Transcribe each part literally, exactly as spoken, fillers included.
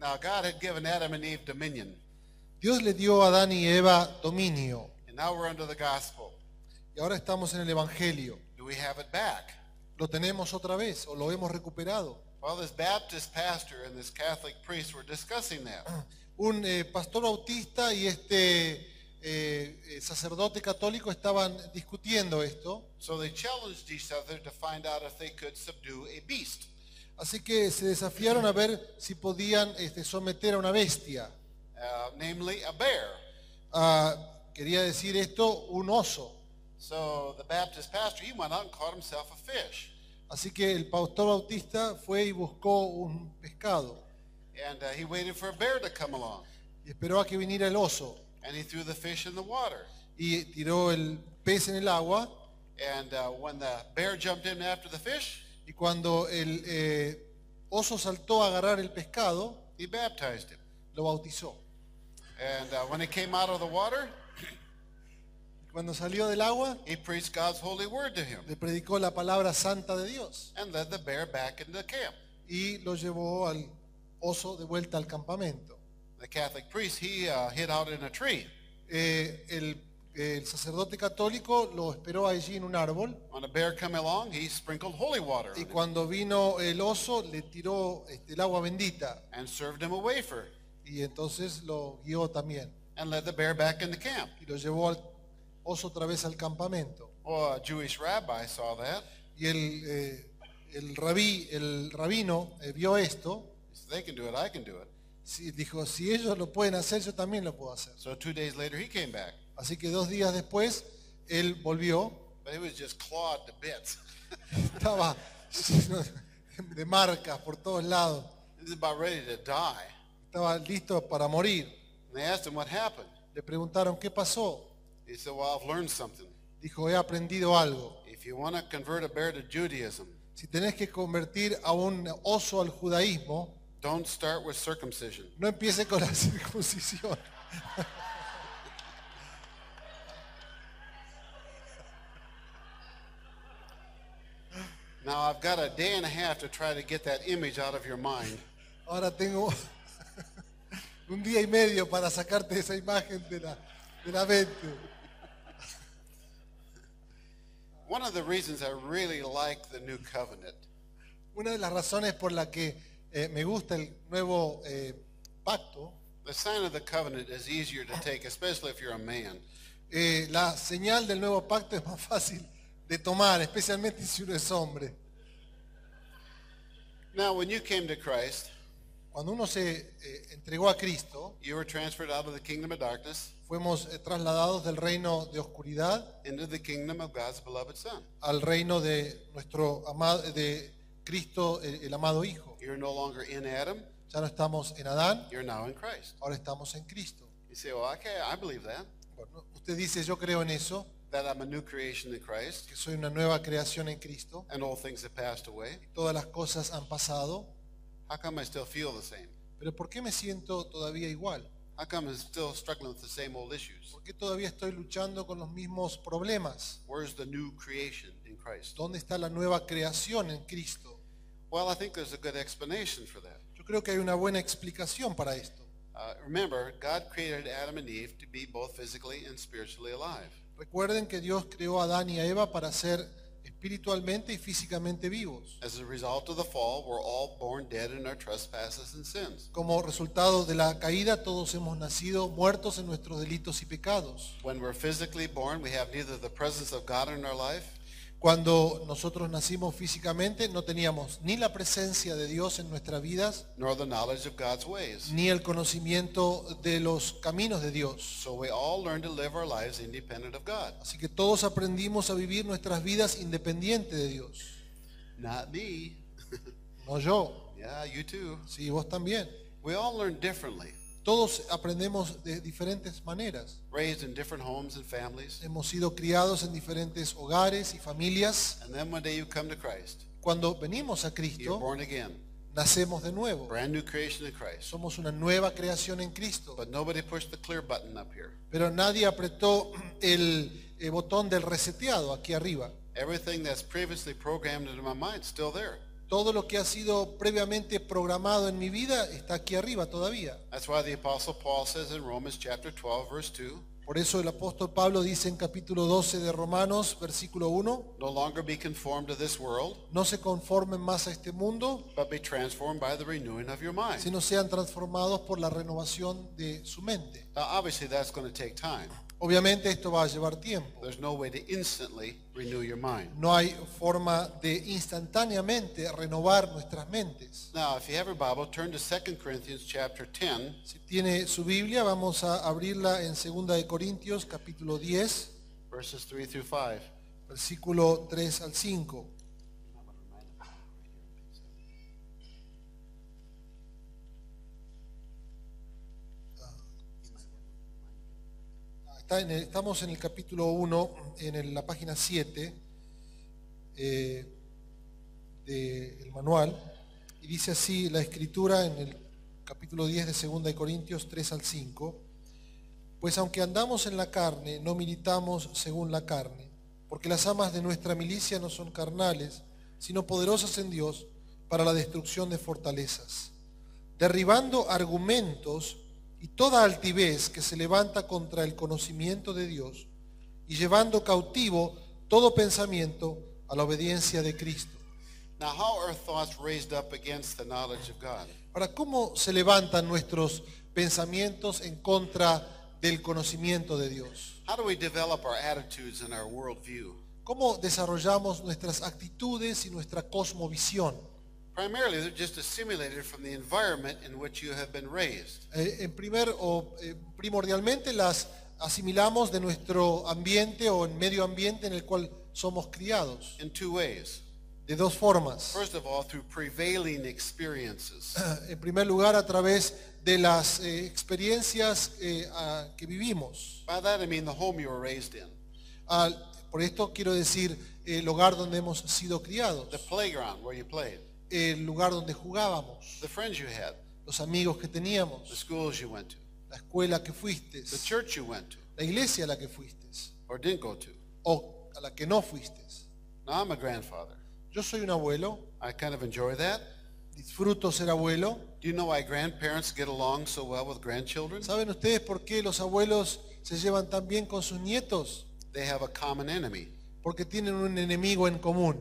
Now God had given Adam and Eve dominion, Dios le dio a Adán y Eva dominio. and now we're under the gospel. Y ahora estamos en el Evangelio. Do we have it back? ¿Lo tenemos otra vez o lo hemos recuperado? Well, this Baptist pastor and this Catholic priest were discussing that. Un eh, pastor bautista y este eh, eh, sacerdote católico estaban discutiendo esto. So they challenged each other to find out if they could subdue a beast. Así que se desafiaron a ver si podían este, someter a una bestia. Uh, namely a bear. Ah, quería decir esto, un oso. So the Baptist pastor, he went out and caught himself a fish. Así que el pastor bautista fue y buscó un pescado And uh, he waited for a bear to come along. y esperó a que viniera el oso And he threw the fish in the water. y tiró el pez en el agua. And uh, when the bear jumped in after the fish, Y cuando el eh, oso saltó a agarrar el pescado, he baptized him. lo bautizó. And uh, when he came out of the water, Cuando salió del agua, he preached God's holy word to him le predicó la palabra santa de Dios and led the bear back into the camp. y lo llevó al oso de vuelta al campamento. The Catholic priest, he uh, hid out in a tree. Eh, el, el sacerdote católico lo esperó allí en un árbol When a bear came along, he sprinkled holy water on y him cuando vino el oso le tiró este, el agua bendita and served him a wafer y entonces lo guió también and led the bear back into camp. y lo llevó al oso otra vez al campamento. Well, a Jewish rabbi saw that. Y el, eh, el, rabí, el rabino eh, vio esto, He said, they can do it, I can do it. sí, dijo, si ellos lo pueden hacer, yo también lo puedo hacer. So two days later, he came back. Así que dos días después, él volvió, But he was just clawed to bits. estaba lleno de marcas por todos lados, He was about ready to die. estaba listo para morir. And they asked him what happened. Le preguntaron, ¿qué pasó? He said, well, I've learned something. Dijo, he aprendido algo. If you want to convert a bear to Judaism, Si tenés que convertir a un oso al judaísmo, don't start with circumcision. no empiece con la circuncisión. Now, I've got a day and a half to try to get that image out of your mind. Ahora tengo un día y medio para sacarte esa imagen de la, de la mente. One of the reasons I really like the new covenant Una de las razones por la que eh, me gusta el nuevo eh, pacto, The sign of the covenant is easier to take, especially if you're a man. eh, la señal del nuevo pacto es más fácil de tomar, especialmente si uno es hombre. Now, when you came to Christ, Cuando uno se eh, entregó a Cristo, you were transferred out of the kingdom of darkness fuimos eh, trasladados del reino de oscuridad into the kingdom of God's beloved Son. al reino de nuestro amado, de Cristo, el, el amado Hijo. You're no longer in Adam, Ya no estamos en Adán, you're now in Christ. ahora estamos en Cristo. You say, well, okay, I believe that, Bueno, usted dice, yo creo en eso, that I'm a new creation in Christ, que soy una nueva creación en Cristo, and all things have passed away. todas las cosas han pasado, How come I still feel the same? pero ¿por qué me siento todavía igual? How come I'm still struggling with the same old issues? ¿Por qué todavía estoy luchando con los mismos problemas? Where's the new creation in Christ? ¿Dónde está la nueva creación en Cristo? Well, I think there's a good explanation for that. Yo creo que hay una buena explicación para esto. Uh, remember, God created Adam and Eve to be both physically and spiritually alive. Recuerden que Dios creó a Adán y a Eva para ser espiritualmente y físicamente vivos. As a result of the fall, we're all born dead in our trespasses and sins. Como resultado de la caída, todos hemos nacido muertos en nuestros delitos y pecados. When we're physically born, we have neither the presence of God in our life, Cuando nosotros nacimos físicamente, no teníamos ni la presencia de Dios en nuestras vidas, nor the knowledge of God's ways. ni el conocimiento de los caminos de Dios. So we all learn to live our lives independent of God. Así que todos aprendimos a vivir nuestras vidas independientes de Dios. Not me. No yo, Yeah, you too. sí, vos también. We all learn differently. Todos aprendemos de diferentes maneras. Raised in different homes and families. Hemos sido criados en diferentes hogares y familias. And then one day you come to Christ. Cuando venimos a You're Cristo, born again. nacemos de nuevo. Brand new creation in Christ. Somos una nueva creación en Cristo. But nobody pushed the clear button up here. Pero nadie apretó el, el botón del reseteado aquí arriba. Everything that's previously programmed into my mind is still there. Todo lo que ha sido previamente programado en mi vida está aquí arriba todavía. That's why the Apostle Paul says in Romans chapter twelve, verse two, Por eso el apóstol Pablo dice en capítulo doce de Romanos, versículo uno, no longer be conformed to this world, no se conformen más a este mundo, but be transformed by the renewing of your mind. sino sean transformados por la renovación de su mente. Now, obviously, that's going to take time. Obviamente esto va a llevar tiempo. There's no way to instantly renew your mind. No hay forma de instantáneamente renovar nuestras mentes. Now, if you have your Bible, turn to Second Corinthians chapter ten, Si tiene su Biblia, vamos a abrirla en segunda de Corintios, capítulo diez, verses three through five. versículo tres al cinco. Está en el- estamos en el capítulo uno, en el- la página siete eh, del manual, y dice así la escritura en el capítulo diez de segunda de Corintios tres al cinco. Pues aunque andamos en la carne, no militamos según la carne, porque las armas de nuestra milicia no son carnales, sino poderosas en Dios para la destrucción de fortalezas, derribando argumentos y toda altivez que se levanta contra el conocimiento de Dios, y llevando cautivo todo pensamiento a la obediencia de Cristo. Now, how are thoughts raised up against the knowledge of God? Ahora, ¿cómo se levantan nuestros pensamientos en contra del conocimiento de Dios? How do we develop our attitudes and our worldview? ¿Cómo desarrollamos nuestras actitudes y nuestra cosmovisión? Primarily, they're just assimilated from the environment in which you have been raised. Eh, en primer o eh, primordialmente las asimilamos de nuestro ambiente o en medio ambiente en el cual somos criados, In two ways. de dos formas. First of all, through prevailing experiences. En primer lugar, a través de las eh, experiencias eh, a- que vivimos. By that I mean the home you were raised in, Al- por esto quiero decir el lugar donde hemos sido criados, the playground where you played, el lugar donde jugábamos, the friends you had, los amigos que the teníamos, schools you went to, la escuela que fuiste, the church you went to la iglesia a la que fuiste or didn't go to. o a la que no fuiste. Now, I'm a grandfather. Yo soy un abuelo, I kind of enjoy that. disfruto ser abuelo. Do you know why grandparents get along so well with grandchildren? ¿Saben ustedes por qué los abuelos se llevan tan bien con sus nietos? They have a common enemy. Porque tienen un enemigo en común.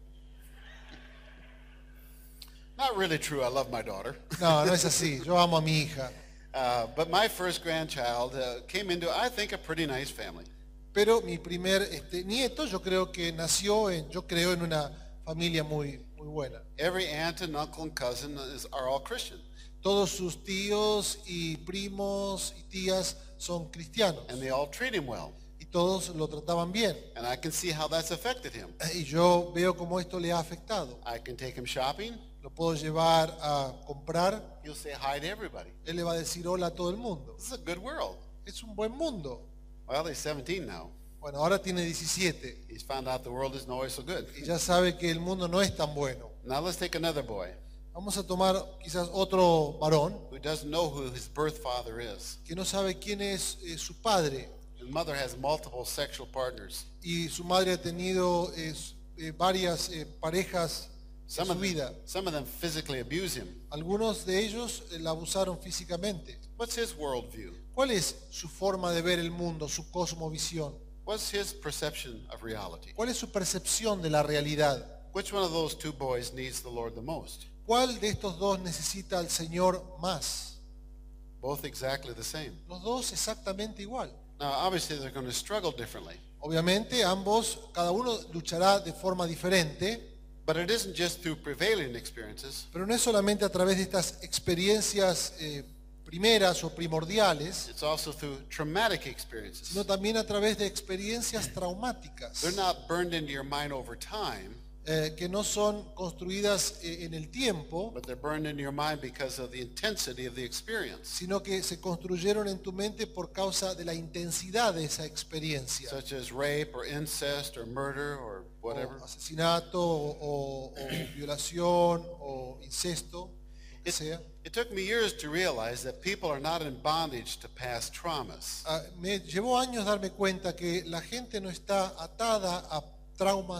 Not really true. I love my daughter. No, no es así. Yo amo a mi hija. Uh, but my first grandchild uh, came into, I think, a pretty nice family. Pero mi primer este, nieto, yo creo que nació en, yo creo en una familia muy, muy buena. Every aunt and uncle and cousin is, are all Christian. Todos sus tíos y primos y tías son cristianos. And they all treat him well. Y todos lo trataban bien. And I can see how that's affected him. Y yo veo cómo esto le ha afectado. I can take him shopping. Lo puedo llevar a comprar. He'll say hi to everybody. Él le va a decir hola a todo el mundo. This is a good world. Es un buen mundo. Well, he's seventeen now. Bueno, ahora tiene diecisiete He's found out the world isn't always so good. y ya sabe que el mundo no es tan bueno. Now let's take another boy Vamos a tomar quizás otro varón who doesn't know who his birth father is. que no sabe quién es eh, su padre, His mother has multiple sexual partners. y su madre ha tenido eh, s- eh, varias eh, parejas en Some su of, vida. them, some of them physically abuse him. Algunos de ellos eh, la abusaron físicamente. What's his worldview? ¿Cuál es su forma de ver el mundo, su cosmovisión? What's his perception of reality? ¿Cuál es su percepción de la realidad? Which one of those two boys needs the Lord the most? ¿Cuál de estos dos necesita al Señor más? Both exactly the same. Los dos exactamente igual. Now, obviously, they're going to struggle differently. Obviamente ambos, cada uno luchará de forma diferente, But it isn't just through prevailing experiences. pero no es solamente a través de estas experiencias eh, primeras o primordiales, It's also through traumatic experiences. sino también a través de experiencias traumáticas They're not burned into your mind over time, eh, que no son construidas eh, en el tiempo, but they're burned into your mind because of the intensity of the experience, sino que se construyeron en tu mente por causa de la intensidad de esa experiencia. such as rape or incest or murder or whatever. O asesinato o, o- o violación o incesto, lo que It, sea. it took me years to realize that people are not in bondage to past traumas. Ah, me llevó años darme cuenta que la gente no está atada a traumas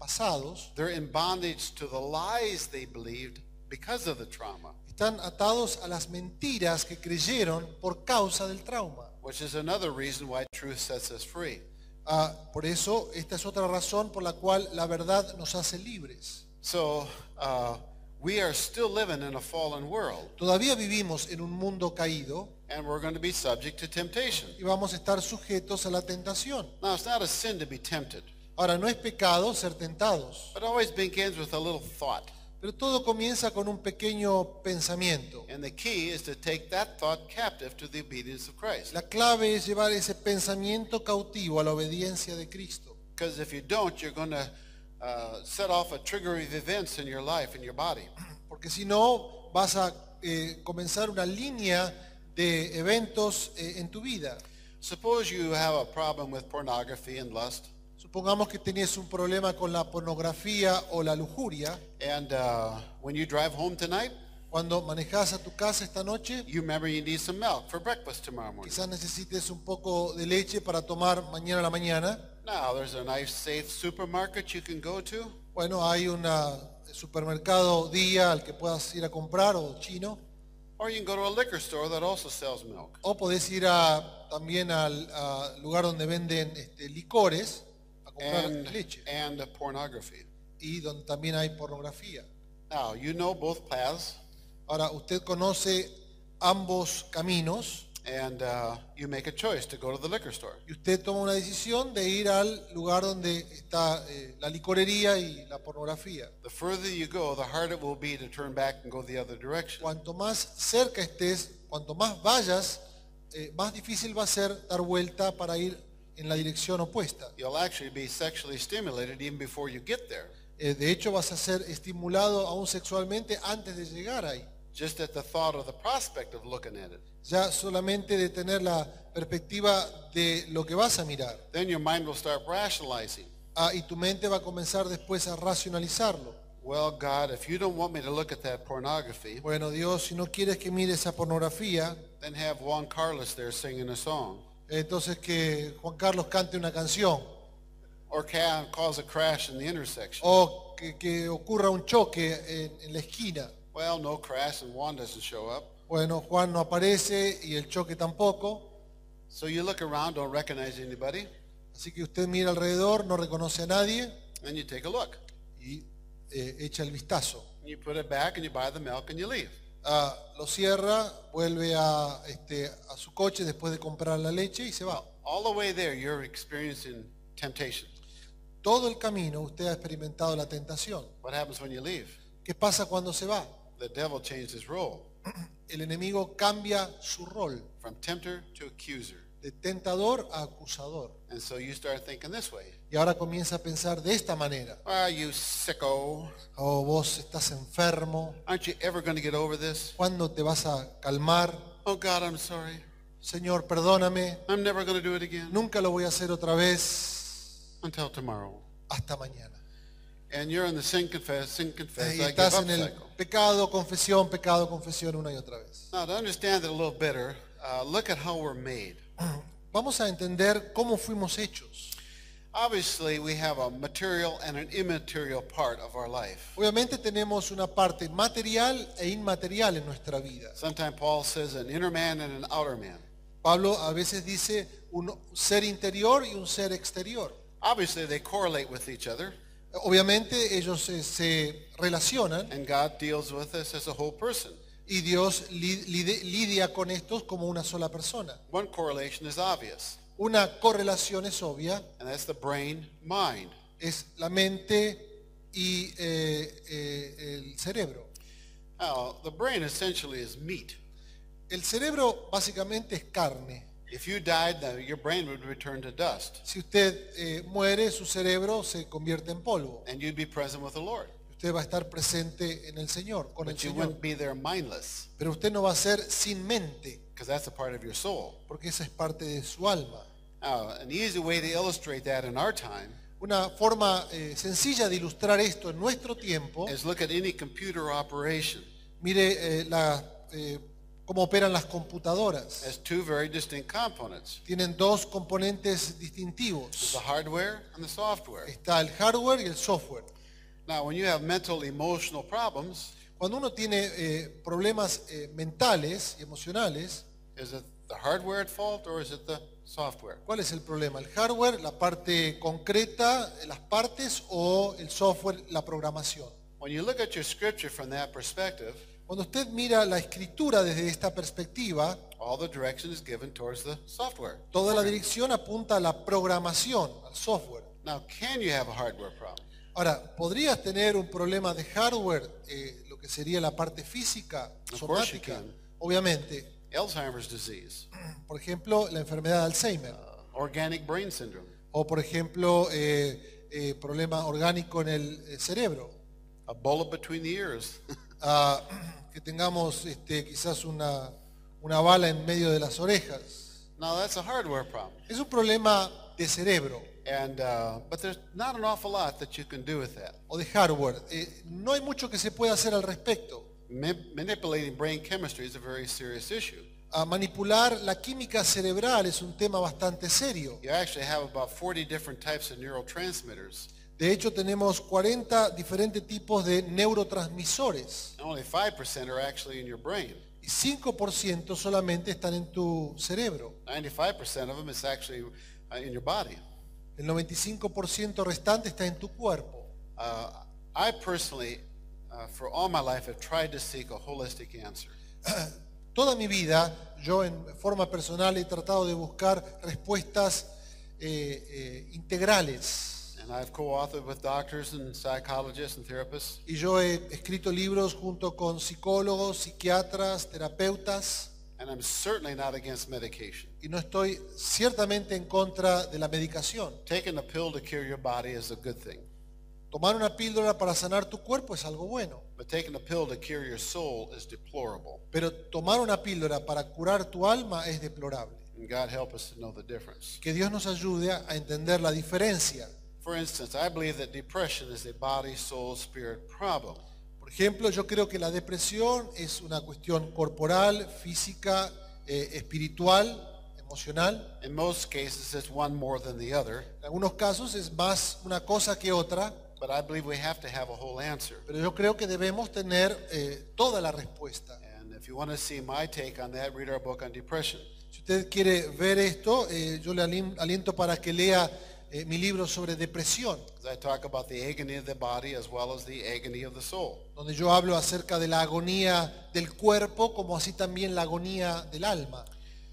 pasados, They're in bondage to the lies they believed because of the trauma, están atados a las mentiras que creyeron por causa del trauma. which is another reason why truth sets us free. Ah, por eso, esta es otra razón por la cual la verdad nos hace libres. So uh, we are still living in a fallen world, Todavía vivimos en un mundo caído and we're going to be subject to temptation. y vamos a estar sujetos a la tentación. Now, it's not a sin to be tempted, Ahora, no es pecado ser tentados, but it always begins with a little thought. pero todo comienza con un pequeño pensamiento. And the key is to take that thought captive to the obedience of Christ. La clave es llevar ese pensamiento cautivo a la obediencia de Cristo. Because if you don't, you're going to uh, set off a trigger of events in your life, in your body. Porque si no, vas a eh, comenzar una línea de eventos eh, en tu vida. Suppose you have a problem with pornography and lust, Supongamos que tenías un problema con la pornografía o la lujuria. and uh, when you drive home tonight, Cuando manejas a tu casa esta noche, you remember you need some milk for breakfast tomorrow morning. quizás necesites un poco de leche para tomar mañana a la mañana. Now, there's a nice, safe supermarket you can go to, Bueno, hay un supermercado día al que puedas ir a comprar o chino. or you can go to a liquor store that also sells milk. O podés ir a, también al a lugar donde venden este, licores a comprar And, leche. and pornography. Y donde también hay pornografía. Now, you know both paths, Ahora, usted conoce ambos caminos and uh, you make a choice to go to the liquor store. y usted toma una decisión de ir al lugar donde está eh, la licorería y la pornografía. The further you go, the harder it will be to turn back and go the other direction. Cuanto más cerca estés, cuanto más vayas, eh, más difícil va a ser dar vuelta para ir en la dirección opuesta. You'll actually be sexually stimulated even before you get there, Eh, de hecho, vas a ser estimulado aún sexualmente antes de llegar ahí. just at the thought or the prospect of looking at it. Ya solamente de tener la perspectiva de lo que vas a mirar. Then your mind will start rationalizing. Ah, y tu mente va a comenzar después a racionalizarlo. Well, God, if you don't want me to look at that pornography, Bueno, Dios, si no quieres que mire esa pornografía, then have Juan Carlos there singing a song, entonces que Juan Carlos cante una canción. or ca- cause a crash in the intersection. O que, que ocurra un choque en, en la esquina. Well, no crash and Juan doesn't show up. Bueno, Juan no aparece y el choque tampoco. So you look around, don't recognize anybody, Así que usted mira alrededor, no reconoce a nadie and you take a look. y eh, echa el vistazo. And you put it back and you buy the milk and you leave. Ah, lo cierra, vuelve a, este, a su coche después de comprar la leche y se va. All the way there, you're experiencing temptation. Todo el camino usted ha experimentado la tentación. What happens when you leave? ¿Qué pasa cuando se va? The devil changed his role El enemigo cambia su rol from tempter to accuser. de tentador a acusador. And so you start thinking this way. Y ahora comienza a pensar de esta manera. Ah, you sicko. Oh, vos estás enfermo. Aren't you ever going to get over this? ¿Cuándo te vas a calmar? Oh, God, I'm sorry. Señor, perdóname. I'm never going to do it again Nunca lo voy a hacer otra vez. until tomorrow. Hasta mañana. And you're in the sin confess, sin confess, Y I give estás up en el cycle. pecado, confesión, pecado, confesión una y otra vez. Now, to understand it a little better, uh, look at how we're made. Vamos a entender cómo fuimos hechos. Obviously, we have a material and an immaterial part of our life. Obviamente tenemos una parte material e inmaterial en nuestra vida. Sometimes Paul says an inner man and an outer man. Pablo a veces dice un ser interior y un ser exterior. Obviously, they correlate with each other, Obviamente ellos se, se relacionan and God deals with us as a whole person. y Dios li- lide- lidia con estos como una sola persona. One correlation is obvious, Una correlación es obvia, and that's the brain-mind. es la mente y eh, eh, el cerebro. Now, the brain essentially is meat. El cerebro básicamente es carne. If you died, then your brain would return to dust, Si usted eh, muere, su cerebro se convierte en polvo. and you'd be present with the Lord. Usted va a estar presente en el Señor, con el But you Señor. wouldn't be there mindless, Pero usted no va a ser sin mente, because that's a part of your soul. porque esa es parte de su alma. Now, an easy way to illustrate that in our time Una forma eh, sencilla de ilustrar esto en nuestro tiempo, is look at any computer operation. mire eh, la eh, cómo operan las computadoras. has two very distinct components. Tienen dos componentes There's distintivos. the hardware and the software. Está el hardware y el software. Now, when you have mental, emotional problems, Cuando uno tiene eh, problemas eh, mentales y emocionales, is it the hardware at fault or is it the software? ¿cuál es el problema? ¿El hardware, la parte concreta, las partes, o el software, la programación? When you look at your scripture from that perspective, Cuando usted mira la escritura desde esta perspectiva, all the direction is given towards the software. toda la dirección apunta a la programación, al software. Now, can you have a hardware problem? Ahora, ¿podrías tener un problema de hardware, eh, lo que sería la parte física, Of course you somática? can. Obviamente, Alzheimer's disease, por ejemplo, la enfermedad de Alzheimer, uh, organic brain syndrome, o por ejemplo, eh, eh, problema orgánico en el eh, cerebro, a bullet between the ears. Ah, que tengamos este, quizás una, una bala en medio de las orejas. Now, that's a hardware problem. Es un problema de cerebro And uh, but there's not an awful lot that you can do with that. o de hardware. Eh, no hay mucho que se pueda hacer al respecto. Ma- manipulating brain chemistry is a very serious issue. A manipular la química cerebral es un tema bastante serio. You actually have about forty different types of neurotransmitters, De hecho, tenemos cuarenta diferentes tipos de neurotransmisores and only five percent are actually in your brain. y cinco por ciento solamente están en tu cerebro. ninety-five percent of them is actually uh, in your body. El noventa y cinco por ciento restante está en tu cuerpo. Uh, I personally, uh, for all my life, have tried to seek a holistic answer. Toda mi vida, yo en forma personal he tratado de buscar respuestas eh, eh, integrales. And I've co-authored with doctors and psychologists and therapists. Y yo he escrito libros junto con psicólogos, psiquiatras, terapeutas, And I'm certainly not against medication. y no estoy ciertamente en contra de la medicación. Taking a pill to cure your body is a good thing. Tomar una píldora para sanar tu cuerpo es algo bueno, But taking a pill to cure your soul is deplorable. pero tomar una píldora para curar tu alma es deplorable. And God help us to know the difference. Que Dios nos ayude a entender la diferencia. For instance, I believe that depression is a body, soul, spirit problem. Por ejemplo, yo creo que la depresión es una cuestión corporal, física, eh, espiritual, emocional. In most cases, it's one more than the other. En algunos casos es más una cosa que otra, But I believe we have to have a whole answer. pero yo creo que debemos tener eh, toda la respuesta. And if you want to see my take on that, read our book on depression. Si usted quiere ver esto, eh, yo le alin- aliento para que lea eh, mi libro sobre depresión, As I talk about the agony of the body as well as the agony of the soul. donde yo hablo acerca de la agonía del cuerpo, como así también la agonía del alma.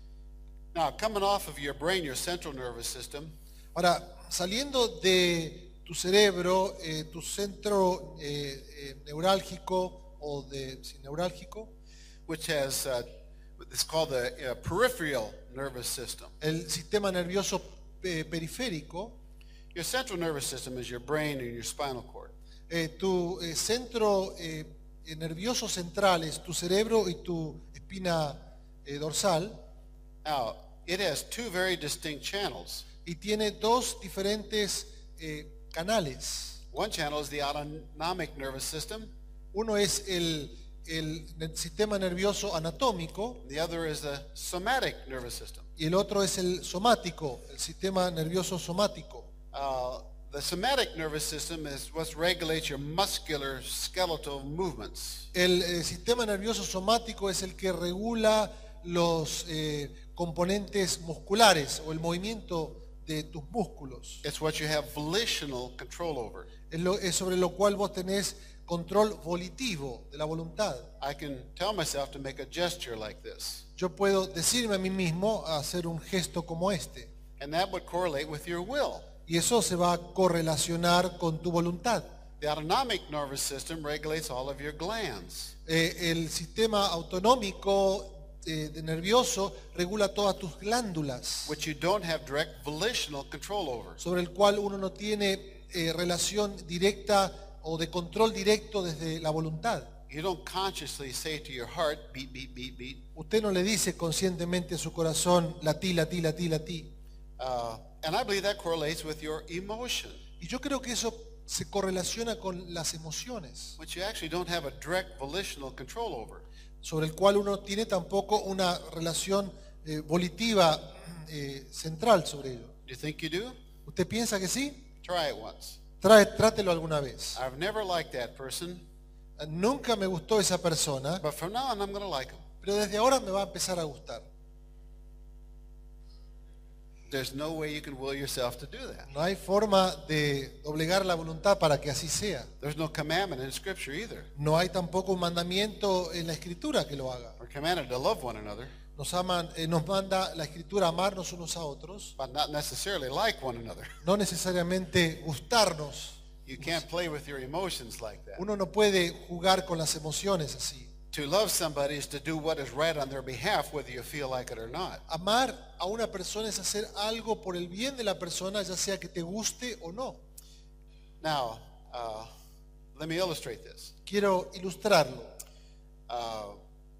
Now, coming off of your brain, your central nervous system, Ahora, saliendo de tu cerebro, eh, tu centro eh, eh, neurálgico o de sí, neurálgico, which has uh, it's called the uh, peripheral nervous system. el sistema nervioso eh, periférico, Your central nervous system is your brain and your spinal cord. eh, tu eh, centro eh, eh, nervioso central es tu cerebro y tu espina eh, dorsal, Now, it has two very distinct channels. y tiene dos diferentes eh, canales. One channel is the autonomic nervous system. Uno es el, el ne- sistema nervioso anatómico The other is the somatic nervous system. y el otro es el somático, el sistema nervioso somático. Uh, the somatic nervous system is what regulates your muscular skeletal movements. El eh, sistema nervioso somático es el que regula los eh, componentes musculares o el movimiento de tus músculos. It's what you have volitional control over. Es, lo- es sobre lo cual vos tenés control volitivo de la voluntad. I can tell myself to make a gesture like this, Yo puedo decirme a mí mismo a hacer un gesto como este. and that would correlate with your will. Y eso se va a correlacionar con tu voluntad. The autonomic nervous system regulates all of your glands. Eh, el sistema autonómico eh, de nervioso regula todas tus glándulas, which you don't have direct volitional control over. sobre el cual uno no tiene eh, relación directa o de control directo desde la voluntad. You don't consciously say to your heart, beat, beat, beat, beat. Usted no le dice conscientemente a su corazón, latí, latí, latí, latí. Uh, and I believe that correlates with your emotion. Y yo creo que eso se correlaciona con las emociones, which you actually don't have a direct volitional control over. sobre el cual uno tiene tampoco una relación eh, volitiva eh, central sobre ello. Do you think you do? ¿Usted piensa que sí? Try it once. Trae, trátelo alguna vez. I've never liked that person, Nunca me gustó esa persona, but from now on I'm going to like him. pero desde ahora me va a empezar a gustar. There's no way you can will yourself to do that. No hay forma de doblegar la voluntad para que así sea. There's no commandment in Scripture either. No hay tampoco un mandamiento en la Escritura que lo haga. We're commanded to love one another, Nos, aman, eh, nos manda la Escritura a amarnos unos a otros, but not necessarily like one another. no necesariamente gustarnos. You can't play with your emotions like that. Uno no puede jugar con las emociones así. To love somebody is to do what is right on their behalf, whether you feel like it or not. Amar a una persona es hacer algo por el bien de la persona, ya sea que te guste o no. Now, uh, let me illustrate this. Quiero ilustrarlo. Uh,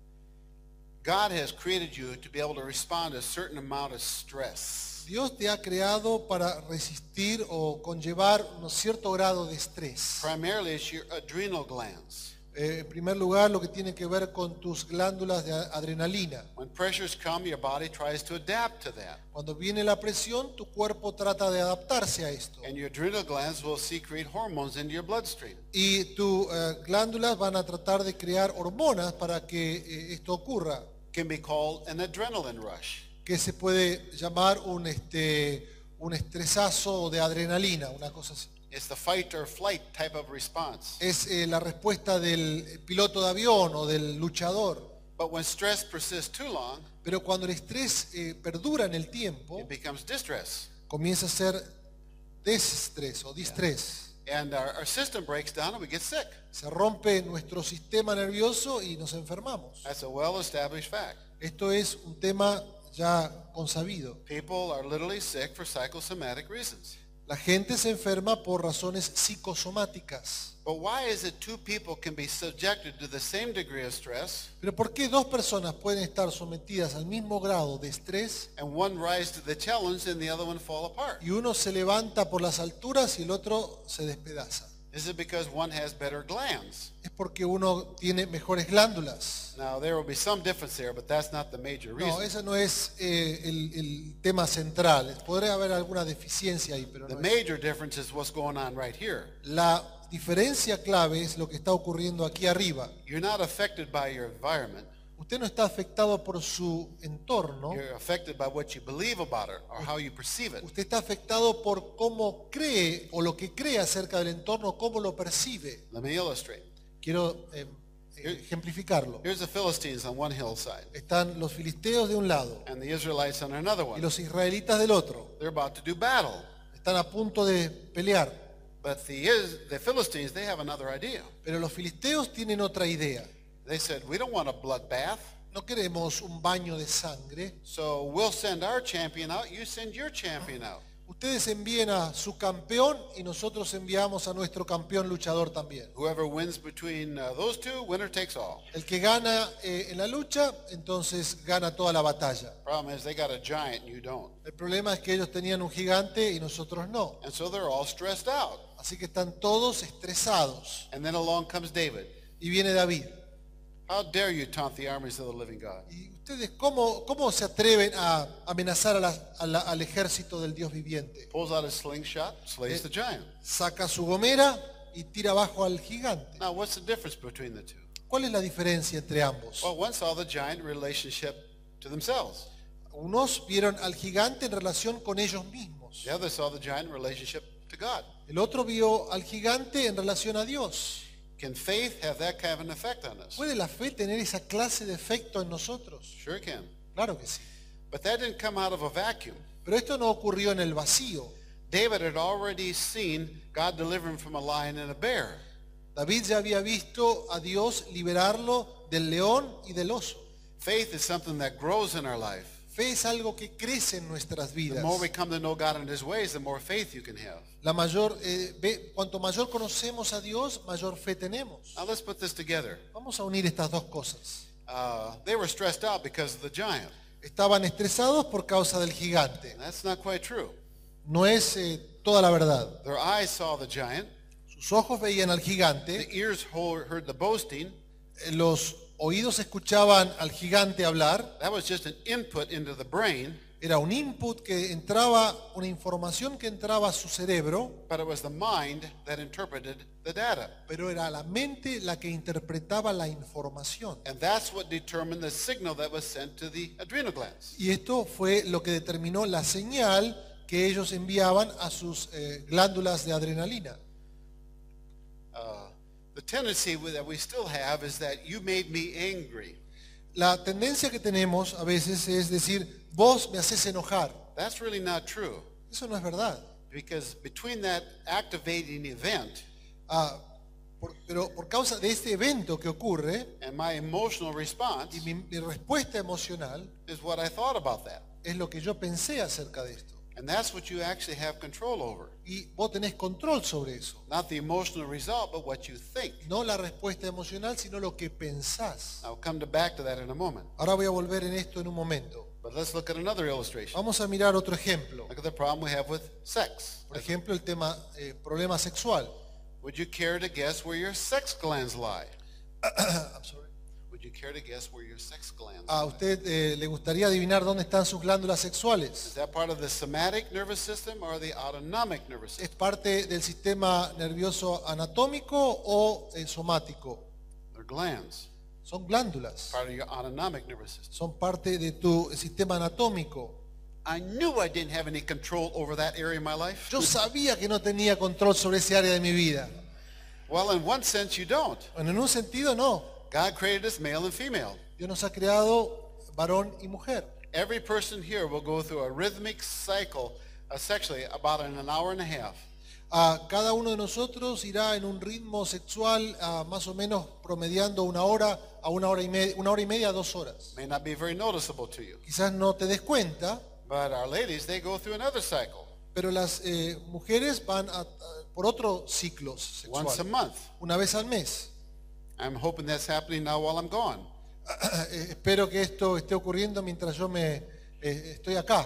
God has created you to be able to respond to a certain amount of stress. Dios te ha creado para resistir o conllevar un cierto grado de estrés. Primarily, it's your adrenal glands. Eh, en primer lugar, lo que tiene que ver con tus glándulas de adrenalina. When pressures come, your body tries to adapt to that. Cuando viene la presión, tu cuerpo trata de adaptarse a esto. And your adrenal glands will secrete hormones into your bloodstream. Y tus eh, glándulas van a tratar de crear hormonas para que eh, esto ocurra, Can be called an adrenaline rush. que se puede llamar un, este, un estresazo de adrenalina, una cosa así. It's the fight or flight type of response. Es eh, la respuesta del piloto de avión o del luchador. But when stress persists too long, Pero cuando el estrés eh, perdura en el tiempo, it becomes distress. comienza a ser desestrés o distrés. And our, our system breaks down and we get sick. Se rompe nuestro sistema nervioso y nos enfermamos. That's a well-established fact. Esto es un tema ya consabido. People are literally sick for psychosomatic reasons. La gente se enferma por razones psicosomáticas. But why is it two people can be subjected to the same degree of stress Pero ¿por qué dos personas pueden estar sometidas al mismo grado de estrés and one rise to the challenge and the other one fall apart? y uno se levanta por las alturas y el otro se despedaza? Is it because one has better glands? Es porque uno tiene mejores glándulas. Now, there will be some difference there, but that's not the major No, reason. ese no es eh, el, el tema central. Podría haber alguna deficiencia ahí, pero The no es. major difference is what's going on right here. La diferencia clave es lo que está ocurriendo aquí arriba. You're not affected by your environment. Usted no está afectado por su entorno. You're affected by what you believe about it or how you perceive it. Usted está afectado por cómo cree o lo que cree acerca del entorno, cómo lo percibe. Let me illustrate. Quiero eh, eh, ejemplificarlo. Here's the Philistines on one hillside Están los filisteos de un lado and the Israelites on another y one. los israelitas del otro. They're about to do battle. Están a punto de pelear. But the, Is- the Philistines, they have another idea. Pero los filisteos tienen otra idea. They said, we don't want a bloodbath, No queremos un baño de sangre. so we'll send our champion out, you send your champion out. Ustedes envíen a su campeón y nosotros enviamos a nuestro campeón luchador también. Whoever wins between uh, those two, winner takes all. El que gana eh, en la lucha, entonces gana toda la batalla. Problem is they got a giant and you don't. El problema es que ellos tenían un gigante y nosotros no. And so they're all stressed out. Así que están todos estresados. And then along comes David. Y viene David. How dare you taunt the armies of the living God? ¿Y ustedes cómo, cómo se atreven a amenazar a la- a la- al ejército del Dios viviente? Pulls out his slingshot, slays the giant. Saca su gomera y tira abajo al gigante. Now, what's the difference between the two? ¿Cuál es la diferencia entre ambos? Well, one saw the giant in relationship to themselves. Unos vieron al gigante en relación con ellos mismos. The other saw the giant in relationship to God. El otro vio al gigante en relación a Dios. Can faith have that kind of an effect on us? ¿Puede la fe tener esa clase de efecto en nosotros? Sure it can. Claro que sí. But that didn't come out of a vacuum. Pero esto no ocurrió en el vacío. David had already seen God deliver him from a lion and a bear. David ya había visto a Dios liberarlo del león y del oso. Faith is something that grows in our life. Fe es algo que crece en nuestras The vidas. more we come to know God and His ways, the more faith you can have. La mayor, eh, ve- cuanto mayor conocemos a Dios, mayor fe tenemos. Now let's put this together. Vamos a unir estas dos cosas. Uh, they were stressed out because of the giant. Estaban estresados por causa del gigante. That's not quite true. No es eh, toda la verdad. Their eyes saw the giant, Sus ojos veían al the gigante, ears ho- heard the boasting. eh, los oídos escuchaban al gigante hablar. That was just an input into the brain, Era un input que entraba, una información que entraba a su cerebro, but it was the mind that interpreted the data. pero era la mente la que interpretaba la información. And that's what determined the signal that was sent to the adrenal glands. Y esto fue lo que determinó la señal que ellos enviaban a sus eh, glándulas de adrenalina. Uh, the tendency that we still have is that you made me angry. La tendencia que tenemos a veces es decir, vos me haces enojar. That's really not true, Eso no es verdad. because between that activating event Ah, por- pero por causa de este evento que ocurre and my emotional response y mi, mi respuesta emocional is what I thought about that. es lo que yo pensé acerca de esto. And that's what you actually have control over. Y vos tenés control sobre eso. Not the emotional result, but what you think. No la respuesta emocional, sino lo que pensás. I'll come to back to that in a moment. Ahora voy a volver en esto en un momento. But let's look at another illustration. Vamos a mirar otro ejemplo. Look at the problem we have with sex. Por ejemplo, el tema eh, problema sexual. Would you care to guess where your sex glands lie? I'm sorry. Would you care to guess where your sex glands ¿A lie? usted eh, le gustaría adivinar dónde están sus glándulas sexuales? Is that part of the somatic nervous system or the autonomic nervous ¿Es system? parte del sistema nervioso anatómico o eh, somático? They're glands. Son glándulas. Part of your autonomic nervous system. Son parte de tu sistema anatómico. I knew I didn't have any control over that area of my life. Yo sabía que no tenía control sobre ese área de mi vida. Well, in one sense, you don't. Bueno, en un sentido no. God created us male and female. Dios nos ha creado varón y mujer. Every person here will go through a rhythmic cycle uh, sexually about in an hour and a half. Ah, cada uno de nosotros irá en un ritmo sexual ah, más o menos promediando una hora a una hora y media, una hora y media a dos horas. May not be very noticeable to you. Quizás no te des cuenta, But our ladies, they go through another cycle pero las eh, mujeres van a- a- por otro ciclo once a sexual, month. una vez al mes. I'm hoping that's happening now while I'm gone. Eh, espero que esto esté ocurriendo mientras yo me eh, estoy acá.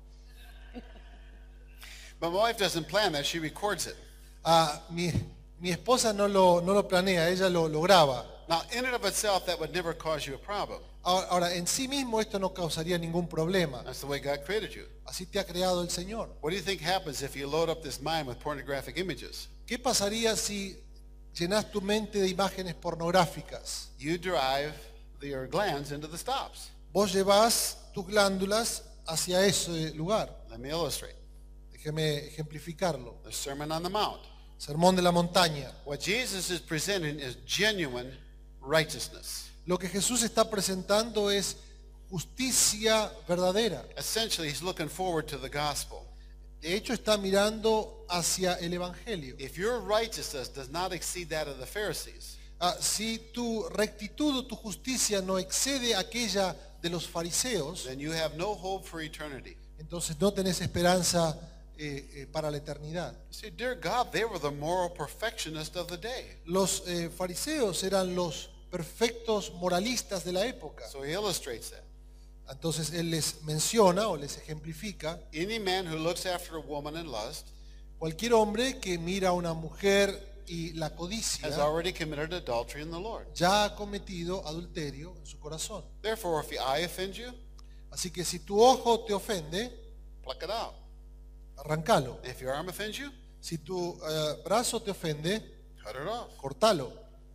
But my wife doesn't plan that, she records it. Ah, mi, mi esposa no lo, no lo planea, ella lo, lo graba. Now, in and of itself, that would never cause you a problem. Ahora, ahora, en sí mismo esto no causaría ningún problema. That's the way God created you. Así te ha creado el Señor. What do you think happens if you load up this mind with pornographic images? ¿Qué pasaría si llenas tu mente de imágenes pornográficas? You drive your glands into the stops. Vos llevas tus glándulas hacia ese lugar. Let me illustrate. Déjeme ejemplificarlo. The Sermon on the Mount. Sermón de la montaña. What Jesus is presenting is genuine righteousness. Lo que Jesús está presentando es justicia verdadera. Essentially, he's looking forward to the gospel. De hecho, está mirando hacia el Evangelio. If your righteousness does not exceed that of the Pharisees, Ah, si tu rectitud o tu justicia no excede aquella de los fariseos, then you have no hope for eternity. entonces no tenés esperanza eh, eh, para la eternidad. See, dear God, they were the moral perfectionists of the day. Los eh, fariseos eran los perfectos moralistas de la época. So he illustrates that. Entonces él les menciona o les ejemplifica: Any man who looks after a woman in lust cualquier hombre que mira a una mujer y la codicia has already committed adultery in the Lord. ya ha cometido adulterio en su corazón. Therefore, if your eye offends you, Así que si tu ojo te ofende, pluck it out. arrancalo. If your arm offends you, Si tu eh, brazo te ofende, cut it off. cortalo.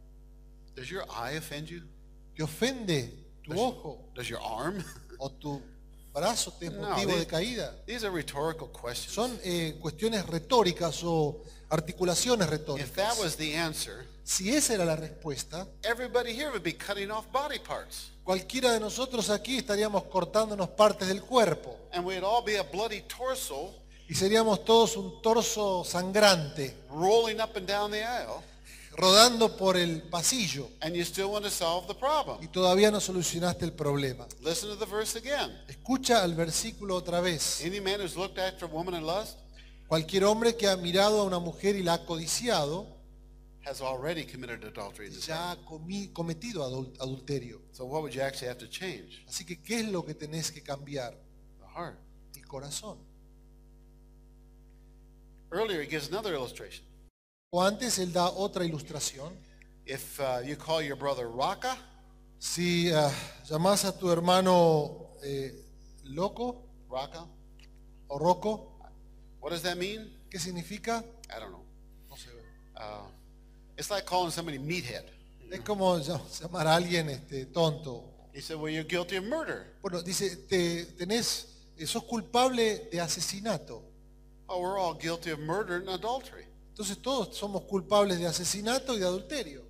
Does your eye offend you? ¿Te ofende tu ojo Does your arm? o tu brazo te es No, motivo they- de caída? These are rhetorical questions. Son eh, cuestiones retóricas o articulaciones If that retóricas. was the answer, Si esa era la respuesta, everybody here would be cutting off body parts. cualquiera de nosotros aquí estaríamos cortándonos partes del cuerpo And we'd all be a bloody torso y seríamos todos un torso sangrante rolling up and down the aisle, rodando por el pasillo and you still want to solve the problem. y todavía no solucionaste el problema. Listen to the verse again. Escucha al versículo otra vez. Any man who's looked after a woman in lust Cualquier hombre que ha mirado a una mujer y la ha codiciado has already committed adultery in his ya heart. ha comi- cometido adul- adulterio. So what would you actually have to change? Así que, ¿qué es lo que tenés que cambiar? The heart. El corazón. Earlier, he gives another illustration. O antes él da otra ilustración. If uh, you call your brother Raka, Si uh, llamás a tu hermano eh, loco Raka, o roco, what does that mean? ¿qué significa? I don't know. No sé. Uh, it's like calling somebody meathead. Es como llam- llamar a alguien este, tonto. He said, well, you're guilty of murder. Bueno, dice, te, tenés, eh, sos culpable de asesinato. Oh, we're all guilty of murder and adultery. Entonces todos somos culpables de asesinato y de adulterio.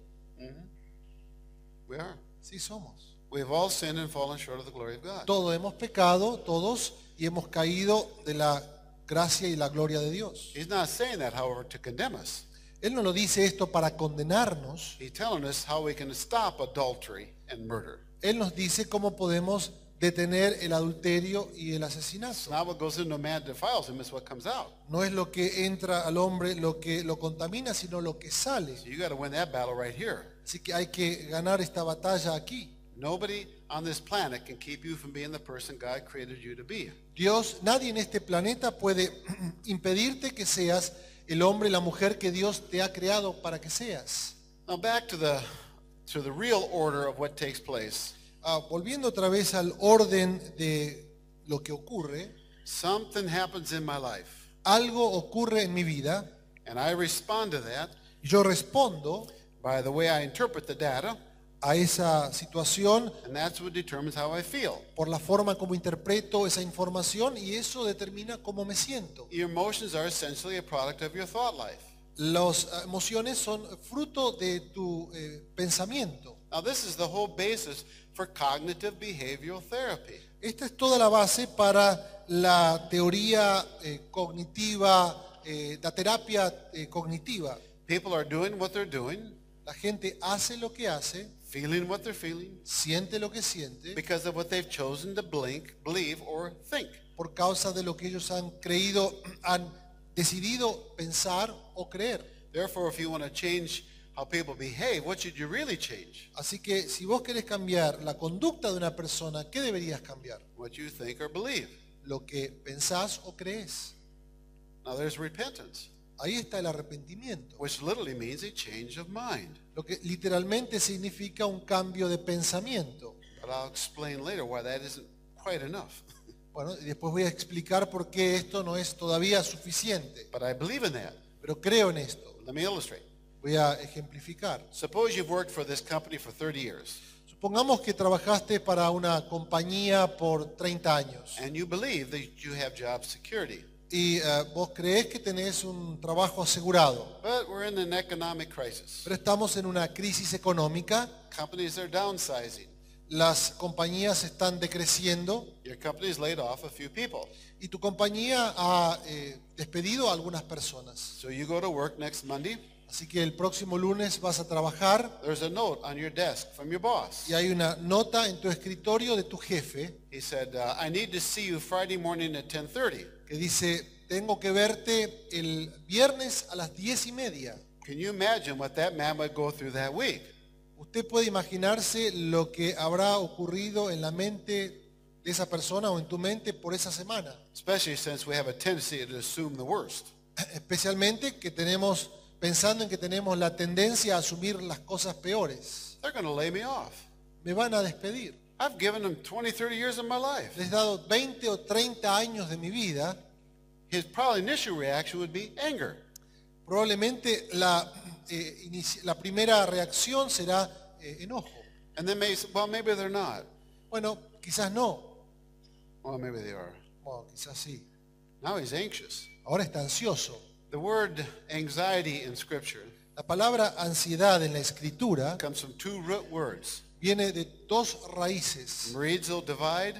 We are. Sí somos. We have all sinned and fallen short of the glory of God. Todos hemos pecado, todos, y hemos caído de la gracia y la gloria de Dios. He's not saying that, however, to condemn us. Él no lo dice esto para condenarnos. He's telling us how we can stop adultery and murder. Él nos dice cómo podemos detener el adulterio y el It's asesinato. not what goes into a man defiles him, it's what comes out. No es lo que entra al hombre lo que lo contamina, sino lo que sale. So you got to win that battle right here. Así que hay que ganar esta batalla aquí. Nobody on this planet can keep you from being the person God created you to be. Dios, nadie en este planeta puede impedirte que seas el hombre y la mujer que Dios te ha creado para que seas. Now back to the to the real order of what takes place. Ah, volviendo otra vez al orden de lo que ocurre, Something happens in my life, algo ocurre en mi vida and I respond to that y yo respondo by the way I interpret the data, a esa situación and that's what determines how I feel. por la forma como interpreto esa información y eso determina cómo me siento. Your emotions are essentially a product of your thought life. Las emociones son fruto de tu eh, pensamiento. Now this is the whole basis for cognitive behavioral therapy. Esta es toda la base para la teoría eh, cognitiva, eh, la terapia eh, cognitiva. People are doing what they're doing, La gente hace lo que hace, feeling what they're feeling, siente lo que siente, because of what they've chosen to blink, believe or think. por causa de lo que ellos han creído, han decidido pensar o creer. Therefore, if you want to change how people behave, what should you really change? Así que si vos querés cambiar la conducta de una persona, ¿qué deberías cambiar? What you think or believe. Lo que pensás o crees. Now there's repentance, Ahí está el arrepentimiento, which literally means a change of mind. lo que literalmente significa un cambio de pensamiento. But I'll explain later why that isn't quite enough. Bueno, y después voy a explicar por qué esto no es todavía suficiente, But I believe in that. pero creo en esto. Let me illustrate. Voy a ejemplificar. Suppose you've worked for this company for thirty years, Supongamos que trabajaste para una compañía por treinta años and you believe that you have job security. y eh, vos creés que tenés un trabajo asegurado, But we're in an economic crisis. pero estamos en una crisis económica, Companies are downsizing. las compañías están decreciendo Your company's laid off a few people. y tu compañía ha eh, despedido a algunas personas. So you go to work next Monday. Así que el próximo lunes vas a trabajar There's a note on your desk from your boss. y hay una nota en tu escritorio de tu jefe He said, uh, I need to see you Friday morning at ten thirty. que dice, tengo que verte el viernes a las diez y media. Can you imagine what that man would go through that week? Usted puede imaginarse lo que habrá ocurrido en la mente de esa persona o en tu mente por esa semana. Especially since we have a tendency to assume the worst. Especialmente que tenemos, pensando en que tenemos la tendencia a asumir las cosas peores. They're going to lay me off. Me van a despedir. I've given them twenty, thirty years of my life. Les he dado veinte o treinta años de mi vida. His probably initial reaction would be anger. Probablemente la, eh, inici- la primera reacción será eh, enojo. And then maybe, well, maybe they're not. Bueno, quizás no. Well, maybe they are. Bueno, quizás sí. Now he's anxious. Ahora está ansioso. The word anxiety in Scripture La palabra ansiedad en la escritura comes from two root words. viene de dos raíces Merizo, divide,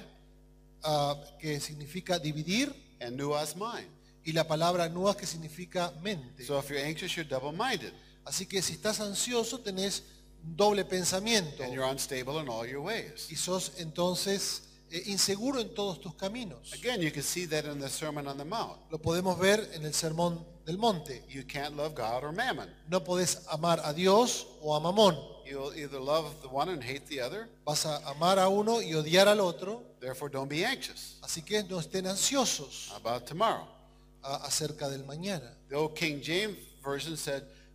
ah, que significa dividir and nuas, mind. y la palabra nuas que significa mente. So if you're anxious, you're double-minded, Así que si estás ansioso tenés un doble pensamiento and you're unstable in all your ways. y sos entonces eh, inseguro en todos tus caminos. Again, you can see that in the Sermon on the Mount. Lo podemos ver en el Sermón del Monte. You can't love God or mammon. No podés amar a Dios o a Mamón. You'll either love the one and hate the other. Vas a amar a uno y odiar al otro. Therefore, don't be anxious Así que no estén ansiosos about tomorrow. a- acerca del mañana. The old King James Version said,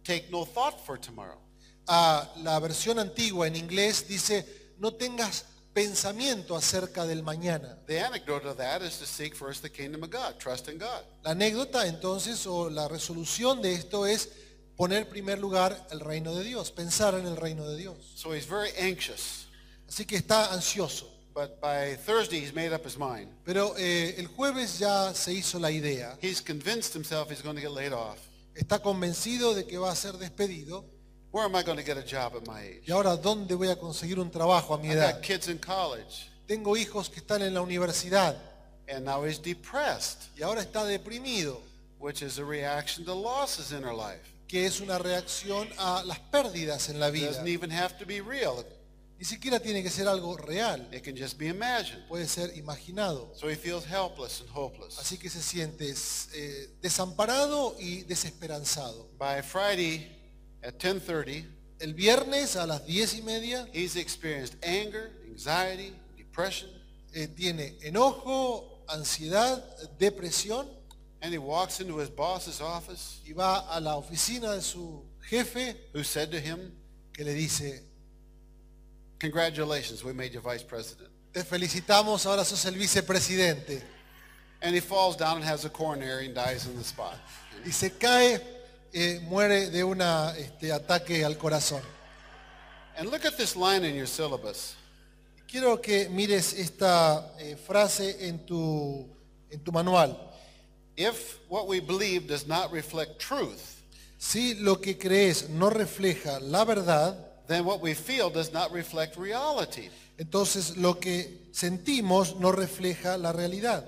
take no thought for tomorrow. A la versión antigua en inglés dice, no tengas pensamiento acerca del mañana. The anecdote of that is to seek first the kingdom of God, trust in God. La anécdota entonces o la resolución de esto es poner en primer lugar el reino de Dios, pensar en el reino de Dios. So he's very anxious, Así que está ansioso. but by Thursday he's made up his mind. Pero eh, el jueves ya se hizo la idea. He's convinced himself he's going to get laid off. Está convencido de que va a ser despedido. Where am I going to get a job at my age? Y ahora, ¿dónde voy a conseguir un trabajo a mi I edad? got kids in college, Tengo hijos que están en la universidad and now he's depressed, y ahora está deprimido, which is a reaction to losses in her life. que es una reacción a las pérdidas en la It vida. doesn't even have to be real. Ni siquiera tiene que ser algo real, It can just be imagined. puede ser imaginado. So he feels helpless and hopeless. Así que se siente eh, desamparado y desesperanzado. By Friday at ten thirty, El viernes a las diez y media he's experienced anger, anxiety, depression, eh, tiene enojo, ansiedad, depresión and he walks into his boss's office, y va a la oficina de su jefe who said to him, que le dice, "Congratulations, we made you vice president." te felicitamos, ahora sos el vicepresidente. And he falls down and has a coronary and dies on the spot. Y se cae, eh, muere de un este, ataque al corazón. And look at this line in your syllabus. Quiero que mires esta eh, frase en tu, en tu manual. If what we believe does not reflect truth, Si lo que crees no refleja la verdad, then what we feel does not reflect reality. entonces lo que sentimos no refleja la realidad.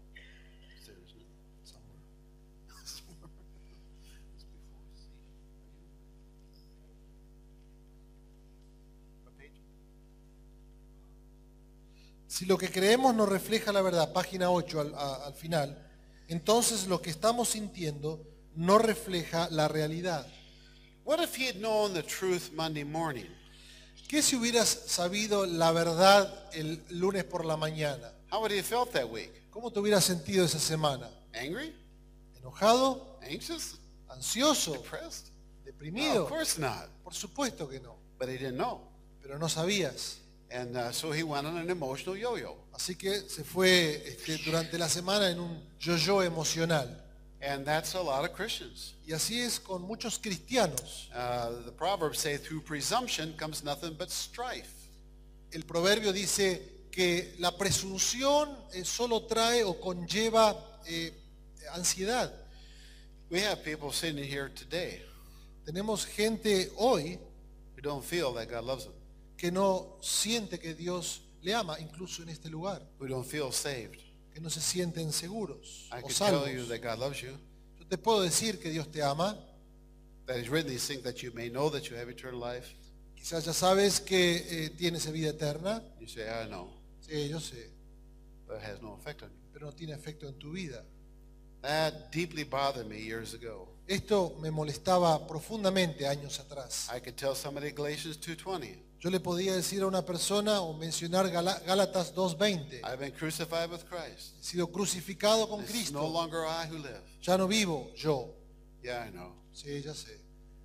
Si lo que creemos no refleja la verdad, página ocho al, a- al final, entonces lo que estamos sintiendo no refleja la realidad. What if he had known the truth Monday morning? ¿Qué si hubieras sabido la verdad el lunes por la mañana? How would he have felt that week? ¿Cómo te hubieras sentido esa semana? Angry? ¿Enojado? Anxious? ¿Ansioso? Depressed? No, ¿Deprimido? of course not. Por supuesto que no, But he didn't know. pero no sabías. And uh, so he went on an emotional yo-yo. Así que se fue este, durante la semana en un yo-yo emocional. And that's a lot of Christians. Y así es con muchos cristianos. Uh, the Proverbs say, through presumption comes nothing but strife. El proverbio dice que la presunción eh, solo trae o conlleva eh, ansiedad. We have people sitting here today Tenemos gente hoy who don't feel that God loves them, que no siente que Dios le ama, incluso en este lugar, who don't feel saved. que no se sienten seguros I o could salvos. tell you that God loves you, Yo te puedo decir que Dios te ama. that He's written these things that you may know that you have eternal life. Quizás ya sabes que eh, tienes vida eterna. You say, I know, Sí, yo sé, but it has no effect on you. pero no tiene efecto en tu vida. That deeply bothered me years ago. Esto me molestaba profundamente años atrás. I could tell somebody Galatians two twenty. Yo le podía decir a una persona o mencionar Gala- Gálatas dos veinte. I've been crucified with Christ. He sido crucificado con It's no Cristo. longer I who live. Ya no vivo yo. Yeah, I know. Sí, ya sé.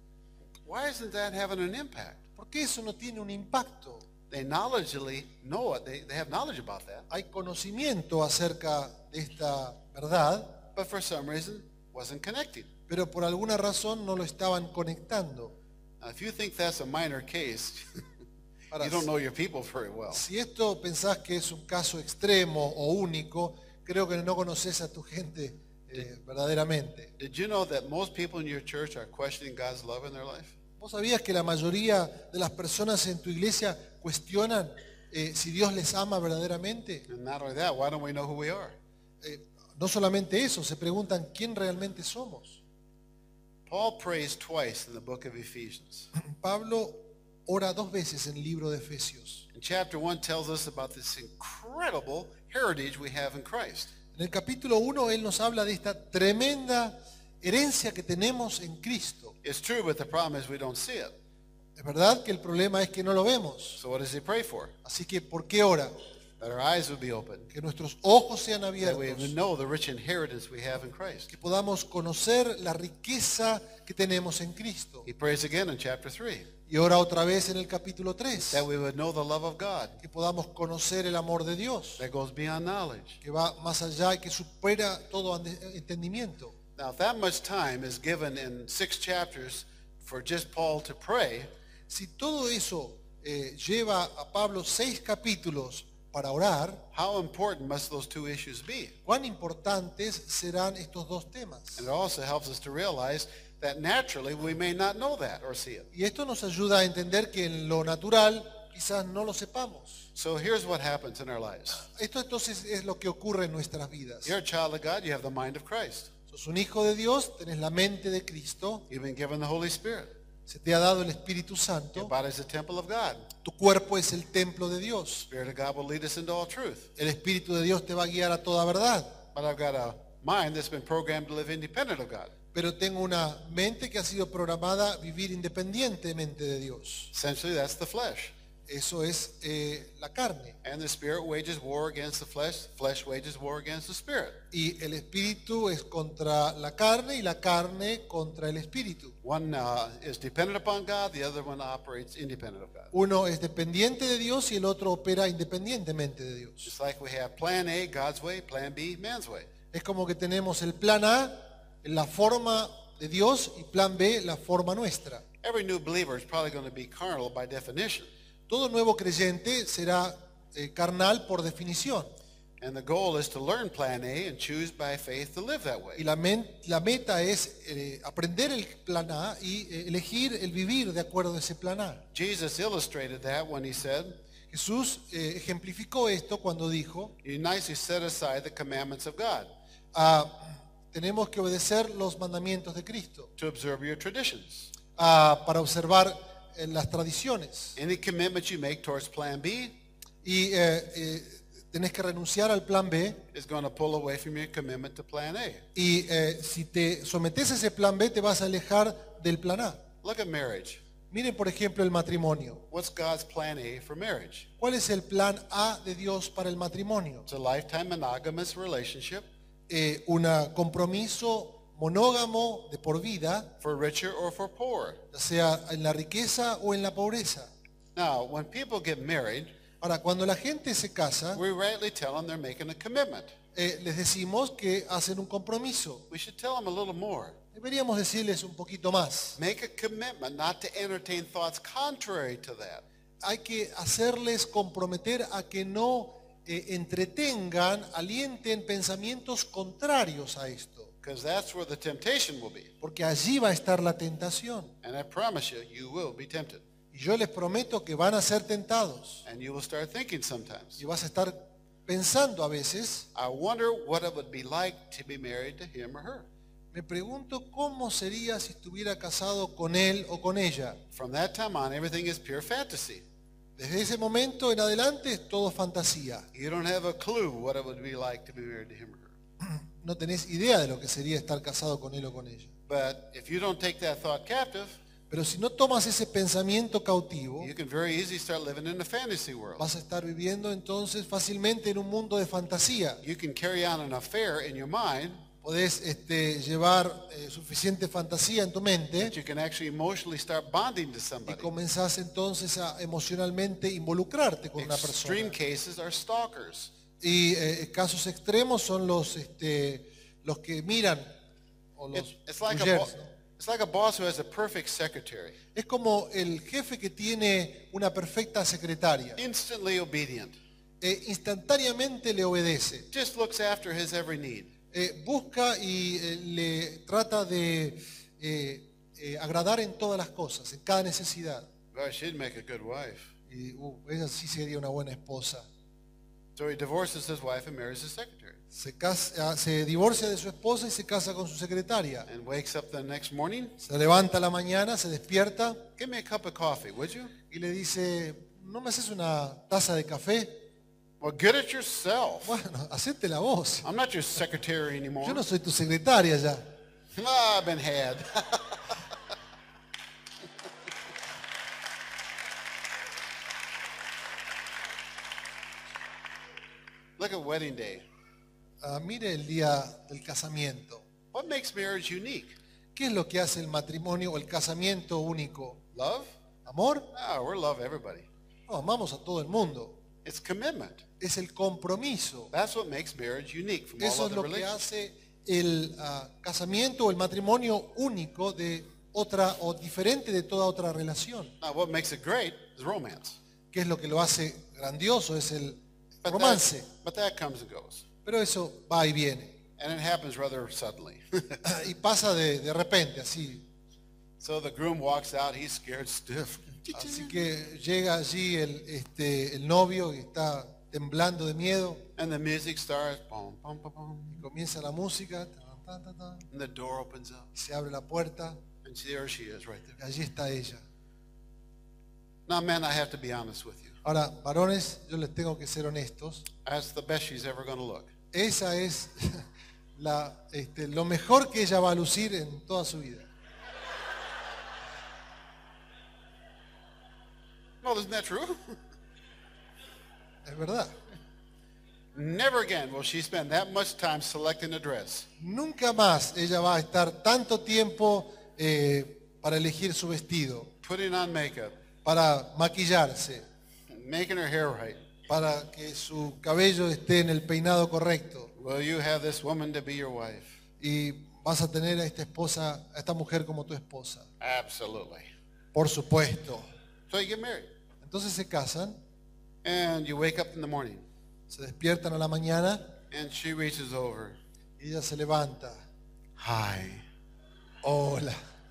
Why isn't that having an impact? ¿Por qué eso no tiene un impacto? They knowledgeably know it. They, they have knowledge about that. Hay conocimiento acerca de esta verdad, But for some reason, wasn't connecting. pero por alguna razón no lo estaban conectando. Now, if you think that's a minor case, Ahora, you don't know your people very well. si esto pensás que es un caso extremo o único, creo que no conoces a tu gente eh, verdaderamente. Did you know that most people in your church are questioning God's love in their life? ¿Vos sabías que la mayoría de las personas en tu iglesia cuestionan eh, si Dios les ama verdaderamente? And not only that, why don't we know who we are? Eh, no solamente eso, se preguntan quién realmente somos. Paul prays twice in the book of Ephesians. Pablo ora dos veces en el libro de Efesios. And chapter one tells us about this incredible heritage we have in Christ. En el capítulo uno él nos habla de esta tremenda herencia que tenemos en Cristo. It's true, but the problem is we don't see it. Es verdad que el problema es que no lo vemos. So what does he pray for? Así que, ¿por qué ora? that our eyes would be open, que nuestros ojos sean that we abiertos, would know the rich inheritance we have in Christ. que podamos conocer la riqueza que tenemos en Cristo. He prays again in chapter three, Y ora otra vez en el capítulo tres, that we would know the love of God que podamos conocer el amor de Dios, that goes beyond knowledge. que va más allá y que supera todo ande- entendimiento. Now, if that much time is given in six chapters for just Paul to pray, Si todo eso eh, lleva a Pablo seis capítulos para orar, how important must those two issues be? ¿cuán importantes serán estos dos temas? And it also helps us to realize that naturally we may not know that or see it. Y esto nos ayuda a entender que en lo natural quizás no lo sepamos. So here's what happens in our lives. Esto entonces es lo que ocurre en nuestras vidas. You're a child of God, you have the mind of Christ. Sos un hijo de Dios, tenés la mente de Cristo, You've been given the Holy Spirit. se te ha dado el Espíritu Your Santo, body is the temple of God. tu cuerpo es el templo de Dios. Spirit of God will lead us into all truth. El Espíritu de Dios te va a guiar a toda verdad. But I've got a mind that's been programmed to live independent of God. Pero tengo una mente que ha sido programada a vivir independientemente de Dios. Essentially, that's the flesh. Eso es eh, la carne. And the spirit wages war against the flesh. Flesh wages war against the spirit. Y el espíritu es contra la carne y la carne contra el espíritu. One uh, is dependent upon God, the other one operates independent of God. Uno es dependiente de Dios y el otro opera independientemente de Dios. Just like we have plan A, God's way, plan B, man's way. Es como que tenemos el plan A, la forma de Dios, y plan B, la forma nuestra. Every new believer is probably going to be carnal by definition. Todo nuevo creyente será eh, carnal por definición. And the goal is to learn plan A and choose by faith to live that Y way. la, men- la meta es eh, aprender el plan A y eh, elegir el vivir de acuerdo a ese plan A. Jesus illustrated that when he said, Jesús eh, ejemplificó esto cuando dijo, you nicely set aside the commandments of God ah, tenemos que obedecer los mandamientos de Cristo to observe your traditions. ah, para observar eh, las tradiciones. Any commitment you make towards plan B Y eh, eh, tenés que renunciar al plan B. is going to pull away from your commitment to plan A. Y eh, si te sometes a ese plan B, te vas a alejar del plan A. Look at marriage. Miren, por ejemplo, el matrimonio. What's God's plan A for marriage? ¿Cuál es el plan A de Dios para el matrimonio? It's a lifetime monogamous relationship Eh, un compromiso monógamo de por vida, for richer or for poorer. ya sea en la riqueza o en la pobreza. Now, when people get married, Ahora, cuando la gente se casa, we rightly tell them they're making a commitment. eh, les decimos que hacen un compromiso. We should tell them a little more. Deberíamos decirles un poquito más. Make a commitment not to entertain thoughts contrary to that. Hay que hacerles comprometer a que no eh, entretengan, alienten pensamientos contrarios a esto, Because that's where the temptation will be. porque allí va a estar la tentación. And I promise you, you will be tempted. Y yo les prometo que van a ser tentados. And you will start thinking sometimes, Y vas a estar pensando a veces, I wonder what it would be like to be married to him or her. me pregunto cómo sería si estuviera casado con él o con ella. From that time on, everything is pure fantasy. Desde ese momento en adelante es todo fantasía. You don't have a clue what it would be like to be married to him or her. No tenés idea de lo que sería estar casado con él o con ella. But if you don't take that thought captive, Pero si no tomas ese pensamiento cautivo, you can very easily start living in a fantasy world. vas a estar viviendo entonces fácilmente en un mundo de fantasía. You can carry on an affair in your mind Podés este, llevar eh, suficiente fantasía en tu mente that you can actually emotionally start bonding to y somebody. comenzás entonces a emocionalmente involucrarte con una Extreme persona. cases are stalkers. Y eh, casos extremos son los, este, los que miran o los It's, it's like a voyeurs, bo- ¿no? it's like a boss who has a perfect secretary, Es como el jefe que tiene una perfecta secretaria. instantly obedient, Eh, instantáneamente le obedece. just looks after his every need. Eh, busca y eh, le trata de eh, eh, agradar en todas las cosas, en cada necesidad. Gosh, she'd make a good wife. Y uh, ella sí sería una buena esposa. So he divorces his wife and marries his secretary, Se, casa, se divorcia de su esposa y se casa con su secretaria. and wakes up the next morning. Se levanta a la mañana, se despierta Give me a cup of coffee, would you? y le dice, ¿no me haces una taza de café? Well, get it yourself. Bueno, hacete la voz. I'm not your secretary anymore. Yo no soy tu secretaria ya. Ah, I've been had. Look at wedding day. Ah, mire el día del casamiento. What makes marriage unique? ¿Qué es lo que hace el matrimonio o el casamiento único? Love? ¿Amor? No, we're love everybody. No, amamos a todo el mundo. It's commitment. Es el compromiso. That's what makes marriage unique from all Eso es other lo que relationships. hace el ah, casamiento o el matrimonio único de otra o diferente de toda otra relación. Now, what makes it great is romance. ¿Qué es lo que lo hace grandioso? Es el But romance. that, but that comes and goes. Pero eso va y viene. And it happens rather suddenly. Y pasa de, de repente, así. So the groom walks out, he's scared stiff. Así que llega allí el, este, el novio y está temblando de miedo. And the music starts. Boom, boom, boom, boom. Y comienza la música. Tan, tan, tan, tan, And the door opens up. y se abre la puerta. And there she is right Y there. allí está ella. Now, men, I have to be honest with you. Ahora, varones, yo les tengo que ser honestos. That's the best she's ever going to look. Esa es la, este, lo mejor que ella va a lucir en toda su vida. Well, isn't that true? Es verdad. Never again will she spend that much time selecting a dress. Nunca más ella va a estar tanto tiempo eh, para elegir su vestido, Putting on makeup, para maquillarse, making her hair right. para que su cabello esté en el peinado correcto. Will you have this woman to be your wife? Y vas a tener a esta esposa, a esta mujer como tu esposa. Absolutely. Por supuesto. So you get married. Entonces se casan, And you wake up in the morning. se despiertan a la mañana And she reaches over. y ella se levanta. Hi. Hola.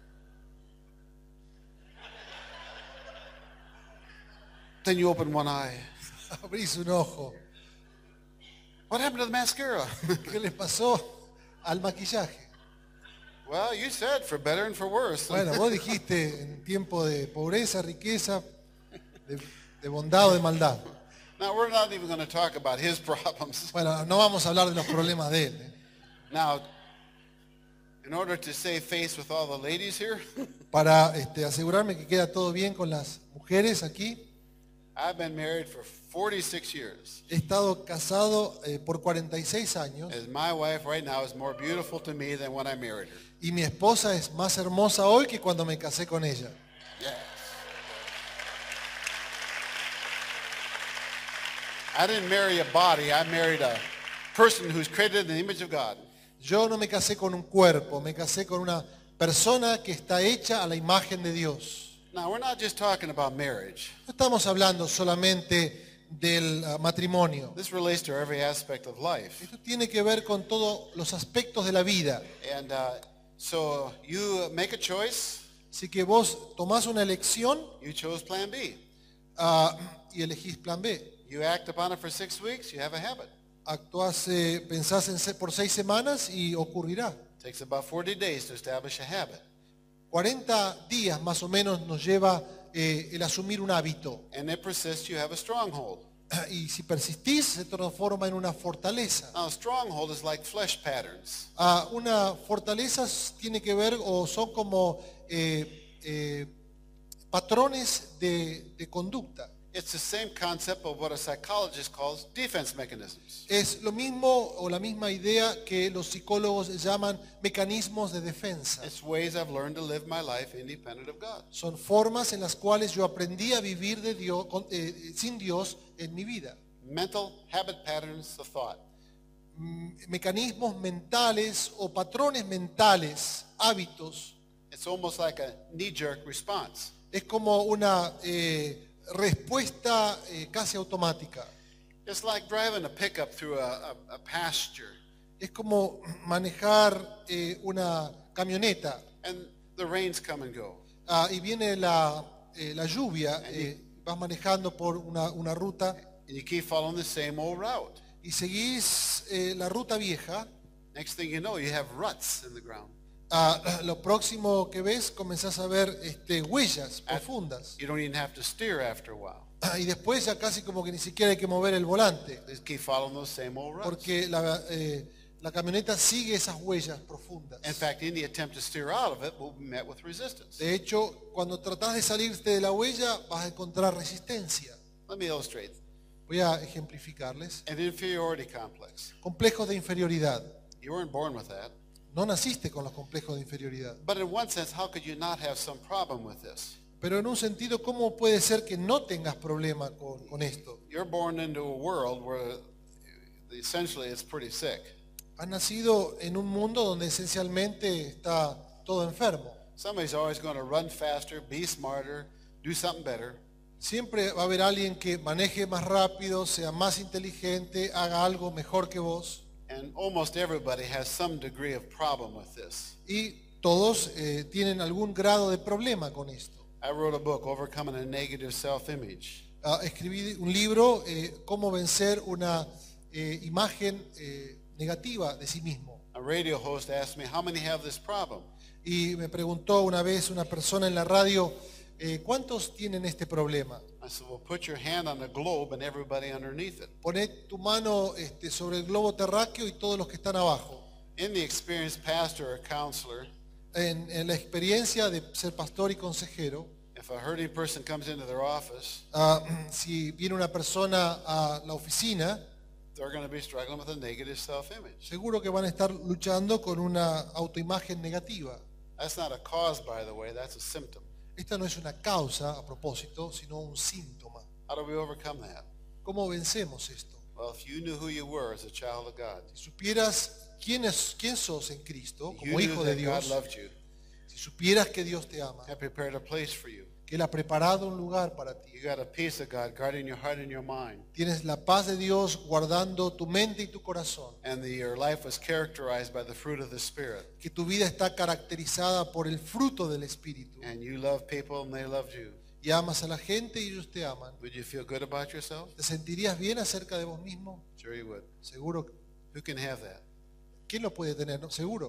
Then you open one eye. Abrís un ojo. What happened to the mascara? ¿Qué les pasó al maquillaje? Well, you said for better and for worse. Bueno, vos dijiste en tiempo de pobreza, riqueza, de, de bondad o de maldad. Now, we're not even going to talk about his problems. Bueno, no vamos a hablar de los problemas de él. ¿eh? Now, in order to save face with all the ladies here, Para este, asegurarme que queda todo bien con las mujeres aquí, I've been married for forty-six years. he estado casado eh, por cuarenta y seis años As my wife right now is more beautiful to me than when I married her. y mi esposa es más hermosa hoy que cuando me casé con ella. Yes. I didn't marry a body, I married a person who's created in the image of God. Yo no me casé con un cuerpo, me casé con una persona que está hecha a la imagen de Dios. Now, we're not just talking about marriage. No estamos hablando solamente del uh, matrimonio. This relates to every aspect of life. Esto tiene que ver con todos los aspectos de la vida. And uh, so you make a choice, Así que vos tomás una elección you chose plan B. uh, y elegís plan B. You act upon it for six weeks, you have a habit. Actuás, eh, pensás en se- por seis semanas y ocurrirá. It takes about forty days to establish a habit. cuarenta días más o menos nos lleva eh, el asumir un hábito. And it persists, you have a stronghold. Y si persistís, se transforma en una fortaleza. Now, a stronghold is like flesh patterns. Ah, una fortaleza s- tiene que ver o son como eh, eh, patrones de, de conducta. It's the same concept of what a psychologist calls defense mechanisms. Es lo mismo o la misma idea que los psicólogos llaman mecanismos de defensa. It's ways I've learned to live my life independent of God. Son formas en las cuales yo aprendí a vivir de Dios, con- eh, sin Dios en mi vida. Mental habit patterns of thought. Mm, Mecanismos mentales o patrones mentales, hábitos. It's almost like a knee-jerk response. Es como una eh, respuesta eh, casi automática. It's like driving a pickup through a, a, a pasture, Es como manejar eh, una camioneta and the rains come and go. ah, y viene la, eh, la lluvia, eh, vas manejando por una, una ruta And you keep following the same old route. y seguís eh, la ruta vieja. Next thing you know, you have ruts in the ground. Ah, lo próximo que ves comenzás a ver este, huellas At- profundas. You don't even have to steer after a while. Ah, y después ya casi como que ni siquiera hay que mover el volante, Just keep following those same old ruts. porque la, eh, la camioneta sigue esas huellas profundas. In fact, any attempt to steer out of it will be met with resistance. De hecho, cuando tratás de salirte de la huella, vas a encontrar resistencia. Let me illustrate. Voy a ejemplificarles. An inferiority complex. Complejos de inferioridad. You weren't born with that. No naciste con los complejos de inferioridad. But in one sense, how could you not have some problem with this? Pero en un sentido, ¿cómo puede ser que no tengas problema con, con esto? You're born into a world where essentially it's pretty sick. Has nacido en un mundo donde esencialmente está todo enfermo. Somebody's always going to run faster, be smarter, do something better. Siempre va a haber alguien que maneje más rápido, sea más inteligente, haga algo mejor que vos. And almost everybody has some degree of problem with this. Y todos eh, tienen algún grado de problema con esto. I wrote a book, Overcoming a Negative Self-Image. Uh, escribí un libro, eh, Cómo vencer una eh, imagen eh, negativa de sí mismo. A radio host asked me, how many have this problem? Y me preguntó una vez una persona en la radio, eh, ¿cuántos tienen este problema? I said, well, put your hand on the globe and everybody underneath it. Poné tu mano este, sobre el globo terráqueo y todos los que están abajo. In the experienced pastor or counselor, En, en la experiencia de ser pastor y consejero, if a hurting person comes into their office, uh, si viene una persona a la oficina, they're going to be struggling with a negative self-image. seguro que van a estar luchando con una autoimagen negativa. That's not a cause, by the way, that's a symptom. Esta no es una causa a propósito, sino un síntoma. How do we overcome that? ¿Cómo vencemos esto? Well, if you knew who you were as a child of God, Si supieras quién, es, quién sos en Cristo, you como knew hijo de that God Dios, loved you, si supieras que Dios te ama, had prepared a place for you, que Él ha preparado un lugar para ti, you got a peace of God guarding your heart and your mind, tienes la paz de Dios guardando tu mente y tu corazón, and the, your life was characterized by the fruit of the Spirit, que tu vida está caracterizada por el fruto del Espíritu, and you love people and they loved you, y amas a la gente y ellos te aman, would you feel good about yourself? ¿te sentirías bien acerca de vos mismo? Sure you would. Seguro. Who can have that? ¿Quién lo puede tener? No, seguro.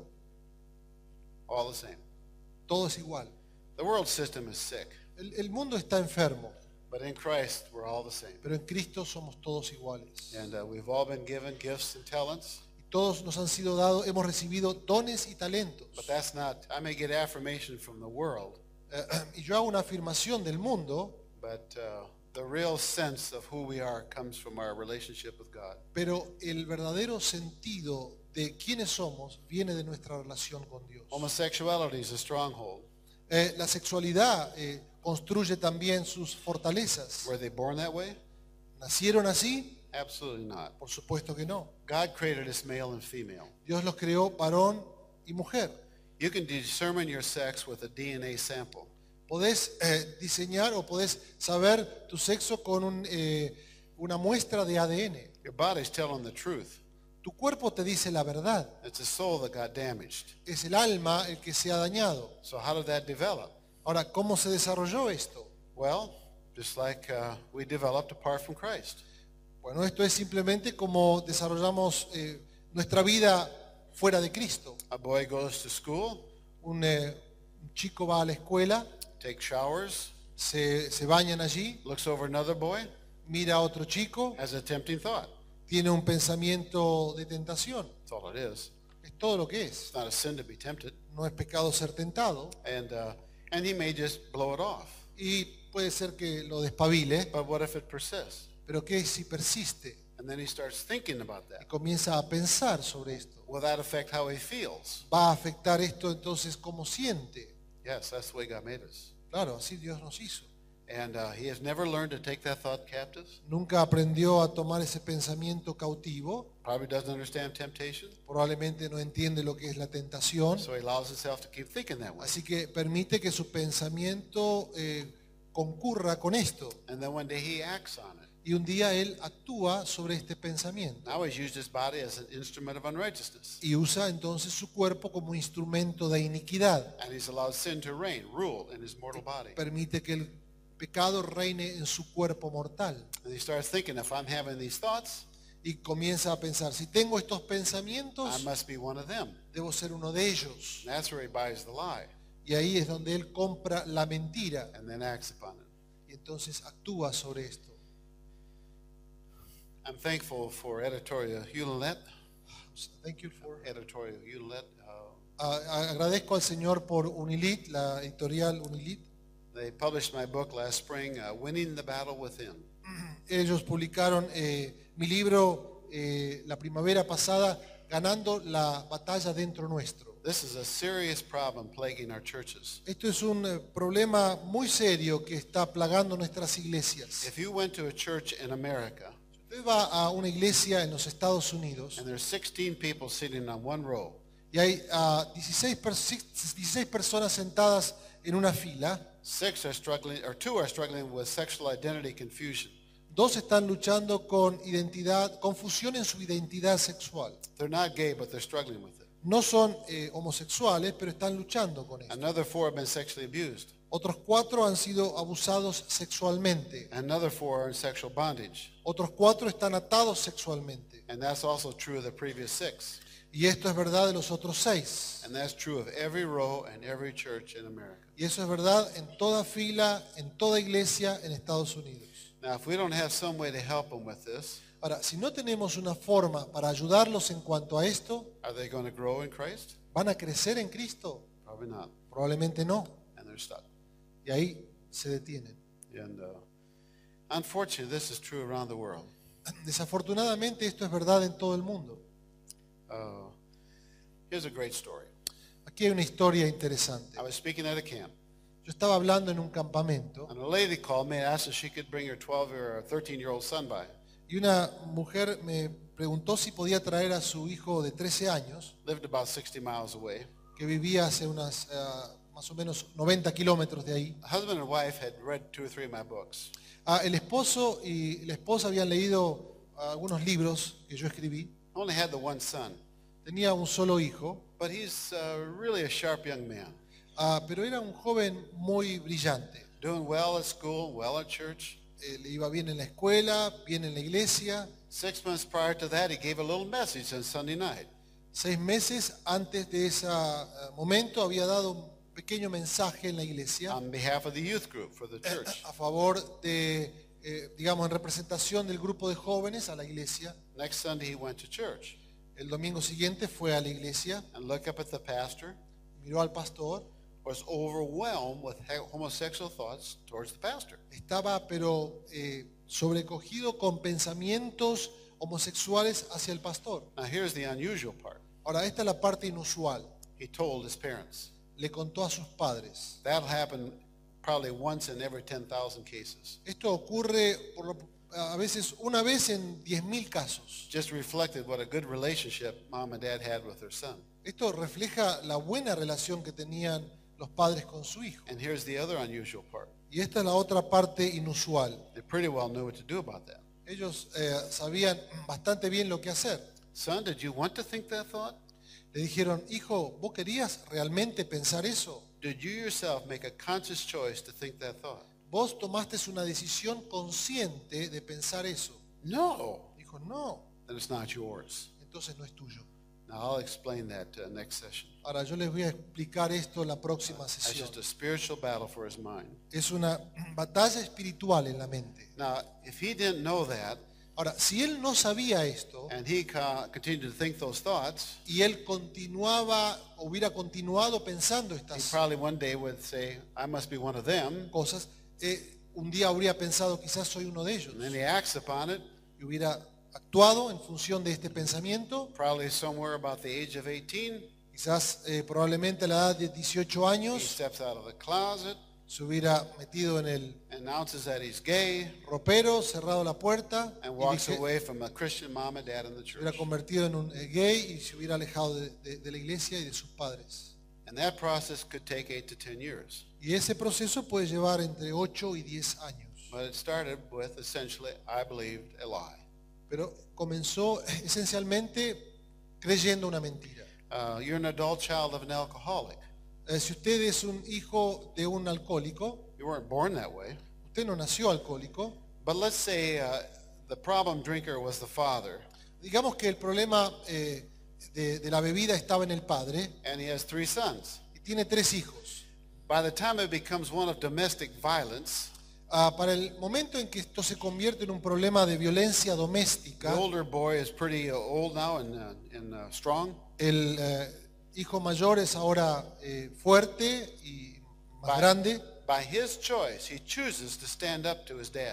All the same. Todo es igual. The world system is sick, El, el mundo está enfermo, but in Christ we're all the same. pero en Cristo somos todos iguales. And uh, we've all been given gifts and talents, Y todos nos han sido dados, hemos recibido dones y talentos. but that's not, I may get affirmation from the world, Eh, y yo hago una afirmación del mundo, but uh, the real sense of who we are comes from our relationship with God. pero el verdadero sentido de quiénes somos viene de nuestra relación con Dios. Homosexuality is a stronghold. Eh, la sexualidad eh, construye también sus fortalezas. Were they born that way? ¿Nacieron así? Absolutely not. Por supuesto que no. God created us male and female. Dios los creó varón y mujer. You can determine your sex with a D N A sample. Podés eh, diseñar o podés saber tu sexo con un, eh, una muestra de A D N. Your body's telling the truth. Tu cuerpo te dice la verdad. It's the soul that got damaged. Es el alma el que se ha dañado. So how did that develop? Ahora, ¿cómo se desarrolló esto? Well, just like uh, we developed apart from Christ. Bueno, esto es simplemente como desarrollamos eh, nuestra vida fuera de Cristo. A boy goes to school, Un, eh, un chico va a la escuela, takes showers, se, se bañan allí, looks over another boy, mira a otro chico, has a tempting thought. tiene un pensamiento de tentación. That's all it is. Es todo lo que es. It's not a sin to be tempted. No es pecado ser tentado. And, uh, and he may just blow it off. Y puede ser que lo despabile, But what if it persists? pero ¿qué si persiste? And then he starts thinking about Y that. comienza a pensar sobre esto. Will that affect how he feels? ¿Va a afectar esto entonces cómo siente? Yes, that's the way God made us. Claro, así Dios nos hizo. And uh, he has never learned to take that thought captive. Nunca aprendió a tomar ese pensamiento cautivo. Probably doesn't understand temptation. Probablemente no entiende lo que es la tentación. So he allows himself to keep thinking that way. Así que permite que su pensamiento eh, concurra con esto. And then one day he acts on it. Y un día él actúa sobre este pensamiento. Now he's used his body as an instrument of unrighteousness. Y usa entonces su cuerpo como instrumento de iniquidad. And he's allowed sin to reign, rule in his mortal body. Permite que el pecado reine en su cuerpo mortal. And he starts thinking, if I'm having these thoughts, Y comienza a pensar, si tengo estos I pensamientos, must be one of them. debo ser uno de ellos. And that's where he buys the lie Y ahí es donde él compra la mentira and then acts upon it. y entonces actúa sobre esto. I'm thankful for editorial Hewlett. Thank you for- Editorial Hewlett. Uh, A- agradezco al Señor por Unilit, la editorial Unilit. they published my book last spring, uh, Winning the Battle Within. ellos publicaron eh, mi libro eh, la primavera pasada, Ganando la batalla dentro nuestro. This is a serious problem plaguing our churches. Esto es un eh, problema muy serio que está plagando nuestras iglesias. If you went to a church in America Usted va a una iglesia en los Estados Unidos and there's sixteen people sitting on one row, y hay ah, dieciséis, per- dieciséis personas sentadas en una fila, six are struggling, or two are struggling with sexual identity confusion. dos están luchando con identidad, confusión en su identidad sexual. They're not gay, but they're struggling with it. No son eh, homosexuales, pero están luchando con eso. Another four have been sexually abused. Otros cuatro han sido abusados sexualmente. Another four are in sexual bondage. Otros cuatro están atados sexualmente. And that's also true of the previous six. Y esto es verdad de los otros seis. And that's true of every row and every church in America. Y eso es verdad en toda fila, en toda iglesia en Estados Unidos. Now, if we don't have some way to help them with this, Ahora, si no tenemos una forma para ayudarlos en cuanto a esto, are they going to grow in Christ? ¿van a crecer en Cristo? Probably not. Probablemente no. And they're stuck. Y ahí se detienen. And uh, unfortunately, this is true around the world. Desafortunadamente esto es verdad en todo el mundo. Uh, here's a great story. Aquí hay una historia interesante. I was speaking at a camp, Yo estaba hablando en un campamento and a lady called me and asked if she could bring her twelve or thirteen-year-old son by. y una mujer me preguntó si podía traer a su hijo de trece años, Lived about sixty miles away. que vivía hace unas ah, más o menos noventa kilómetros de ahí. A husband and wife had read two or three of my books. Ah, el esposo y la esposa habían leído ah, algunos libros que yo escribí. Only had the one son, Tenía un solo hijo, but he's uh, really a sharp young man. ah, pero era un joven muy brillante. Doing well at school, well at church. Eh, le iba bien en la escuela, bien en la iglesia. Six months prior to that, he gave a little message on Sunday night. Seis meses antes de ese ah, momento había dado un pequeño mensaje en la iglesia On behalf of the youth group for the church. a favor de, eh, digamos, en representación del grupo de jóvenes a la iglesia. Next Sunday, he went to church El domingo siguiente fue a la iglesia, and looked up at the pastor, miró al pastor, was overwhelmed with he- homosexual thoughts towards the pastor. estaba pero eh, sobrecogido con pensamientos homosexuales hacia el pastor. Now, here's the unusual part. Ahora, esta es la parte inusual. He told his parents. Le contó a sus padres. That'll happen probably once in every ten thousand cases. Esto ocurre por lo- a veces una vez en diez mil casos. Just reflected what a good relationship mom and dad had with their son. Esto refleja la buena relación que tenían los padres con su hijo. And here's the other unusual part. Y esta es la otra parte inusual. They pretty well knew what to do about that. Ellos eh, sabían bastante bien lo que hacer. Son, did you want to think that thought? Le dijeron, hijo, ¿vos querías realmente pensar eso? Did you yourself make a conscious choice to think that thought? Vos tomaste una decisión consciente de pensar eso. No. Dijo, no, Then it's not yours. entonces no es tuyo. Now I'll explain that uh, next session. Ahora, yo les voy a explicar esto en la próxima That's sesión. just a spiritual battle for his mind. Es una batalla espiritual en la mente. Now, if he didn't know that, Ahora, si él no sabía esto and he co- continued to think those thoughts, y él continuaba, hubiera continuado pensando he estas probably one day would say, I must be one of them. cosas, eh, un día habría pensado, quizás soy uno de ellos, And then he acts upon it, y hubiera actuado en función de este pensamiento, probably somewhere about the age of eighteen. quizás eh, probablemente a la edad de dieciocho He años steps out of the closet, se hubiera metido en el announces that he's gay, ropero, cerrado la puerta and y walks dije- away from a Christian mom and dad in the se hubiera church. convertido en un eh, gay y se hubiera alejado de, de- de la iglesia y de sus padres. And that process could take eight to ten years. Y ese proceso puede llevar entre ocho y diez años. But it started with essentially, I believed, a lie. Pero comenzó esencialmente creyendo una mentira. Uh, you're an adult child of an alcoholic. Eh, si usted es un hijo de un alcohólico, You weren't born that way. usted no nació alcohólico, But let's say uh, the problem drinker was the father, digamos que el problema eh, de, de la bebida estaba en el padre and he has three sons. y tiene tres hijos. By the time it becomes one of domestic violence, Ah, para el momento en que esto se convierte en un problema de violencia the doméstica, older boy is pretty uh, old now and, uh, and uh, strong. el eh, hijo mayor es ahora eh, fuerte y más By, grande. by his choice, he chooses to stand up to his dad.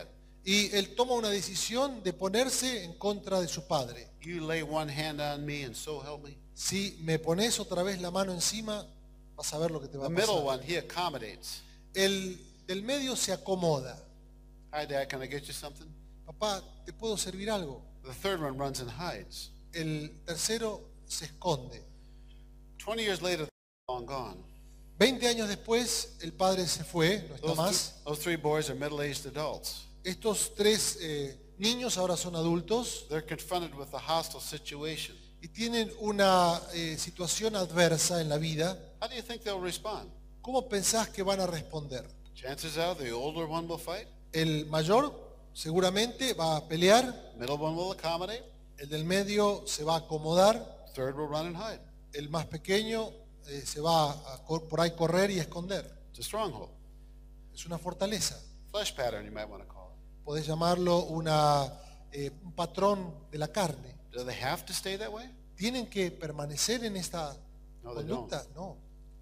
Y él toma una decisión de ponerse en contra de su padre. You lay one hand on me and so help me. Si me pones otra vez la mano encima, vas a ver lo que te va The a middle pasar. one, he accommodates. El del medio se acomoda. Hi, Dad, can I get you something? Papá, ¿te puedo servir algo? The third one runs and hides. El tercero se esconde. Twenty years later, they're long gone. Veinte años después, el padre se fue, no está Those, más. th- those three boys are middle-aged adults. Estos tres eh, niños ahora son adultos They're confronted with a hostile situation. y tienen una eh, situación adversa en la vida. How do you think they'll respond? ¿Cómo pensás que van a responder? Chances are the older one will fight, El mayor seguramente va a pelear, middle one will accommodate, el del medio se va a acomodar, third will run and hide. el más pequeño eh, se va a cor- por ahí correr y esconder. It's a stronghold. Es una fortaleza. Flesh pattern, you might want to call it. Podés llamarlo una, eh, un patrón de la carne. Do they have to stay that way? ¿Tienen que permanecer en esta No, they conducta? No.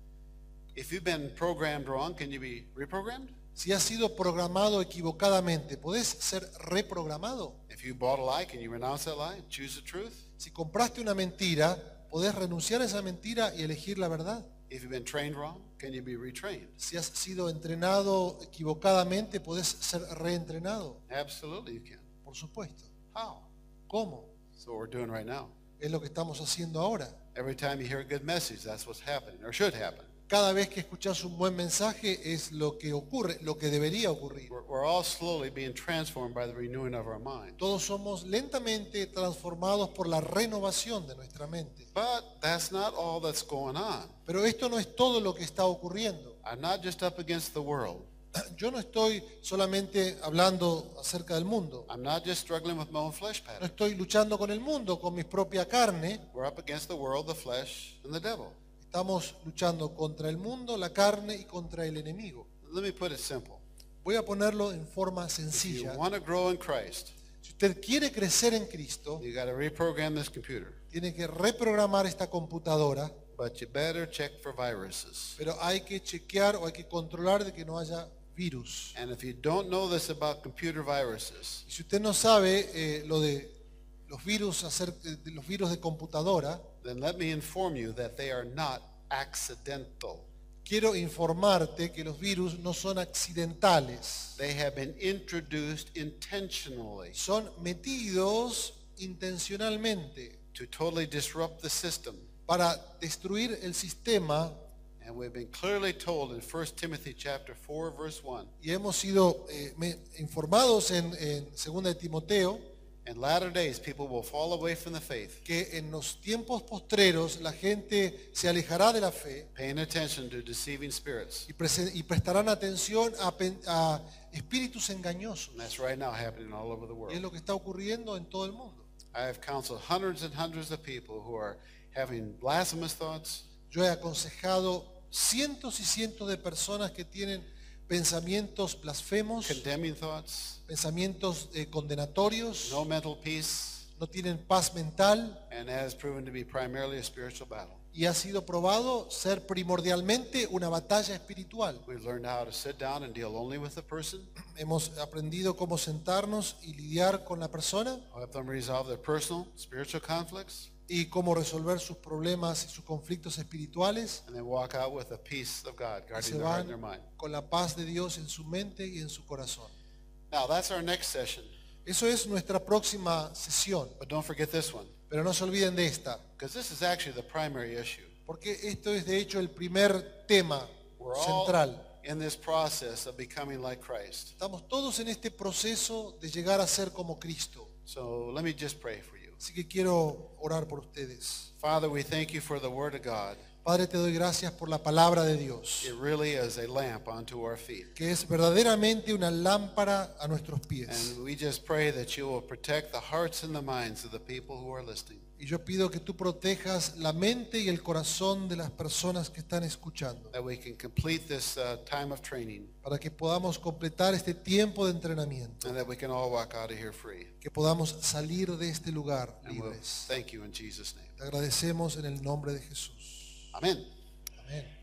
If you've been programmed wrong, can you be reprogrammed? Si has sido programado equivocadamente, ¿podés ser reprogramado? If you bought a lie, can you renounce that lie and choose the truth? Si compraste una mentira, ¿podés renunciar a esa mentira y elegir la verdad? If you've been trained wrong, can you be retrained? Si has sido entrenado equivocadamente, ¿podés ser reentrenado? Absolutely you can. Por supuesto. How? ¿Cómo? That's what we're doing right now. Es lo que estamos haciendo ahora. Every time you hear a good message, that's what's happening, or should happen. Cada vez que escuchás un buen mensaje es lo que ocurre, lo que debería ocurrir. We're, we're all slowly being transformed by the renewing of our mind. Todos somos lentamente transformados por la renovación de nuestra mente. But that's not all that's going on. Pero esto no es todo lo que está ocurriendo. I'm not just up against the world. Yo no estoy solamente hablando acerca del mundo. I'm not just struggling with my own flesh No pattern. estoy luchando con el mundo, con mi propia carne. We're up against the world, the flesh, and the devil. Estamos luchando contra el mundo, la carne y contra el enemigo. Let me put it simple. Voy a ponerlo en forma If you sencilla. want to grow in Christ, Si usted quiere crecer en Cristo, you got to reprogram this computer. tiene que reprogramar esta computadora, But you better check for viruses. pero hay que chequear o hay que controlar de que no haya virus. And if you don't know this about computer viruses, Y si usted no sabe eh, lo de los virus, acer- de los virus de computadora, then let me inform you that they are not accidental. quiero informarte que los virus no son accidentales, They have been introduced intentionally son metidos intencionalmente to totally disrupt the system. para destruir el sistema. And we've been clearly told in First Timothy chapter four verse one, Y hemos sido eh, me- informados en, en segunda de Timoteo in latter days people will fall away from the faith, que en los tiempos postreros la gente se alejará de la fe paying attention to deceiving spirits. y, prese- y prestarán atención a, pen- a espíritus engañosos. And that's right now happening all over the Y es world. lo que está ocurriendo en todo el mundo. I have counseled hundreds and hundreds of people who are having blasphemous thoughts, Yo he aconsejado cientos y cientos de personas que tienen pensamientos blasfemos, condemning thoughts, pensamientos eh, condenatorios, no mental peace, no tienen paz mental, and that has proven to be primarily a spiritual battle. y ha sido probado ser primordialmente una batalla espiritual. We've learned how to sit down and deal only with the person, Hemos aprendido cómo sentarnos y lidiar con la persona help them resolve their personal, spiritual conflicts, y cómo resolver sus problemas y sus conflictos espirituales. and then walk out with the peace of God Y guarding se their heart and their van mind. con la paz de Dios en su mente y en su corazón. Now, that's our next session, Eso es nuestra próxima sesión, but don't forget this one, pero no se olviden de esta, because this is actually the primary issue. porque esto es de hecho el primer tema We're all central. in this process of becoming like Christ. Estamos todos en este proceso de llegar a ser como Cristo. So let me just pray for you. Así que quiero orar por ustedes. Father, we thank you for the Word of God. Padre, te doy gracias por la palabra de Dios, It really is a lamp unto our feet. que es verdaderamente una lámpara a nuestros pies. And we just pray that you will protect the hearts and the minds of the people who are listening. Y yo pido que tú protejas la mente y el corazón de las personas que están escuchando, That we can complete this uh, time of training para que podamos completar este tiempo de entrenamiento, and that we can all walk out of here free. que podamos salir de este lugar And we'll libres. thank you in Jesus' name. Te agradecemos en el nombre de Jesús. Amen. Amén.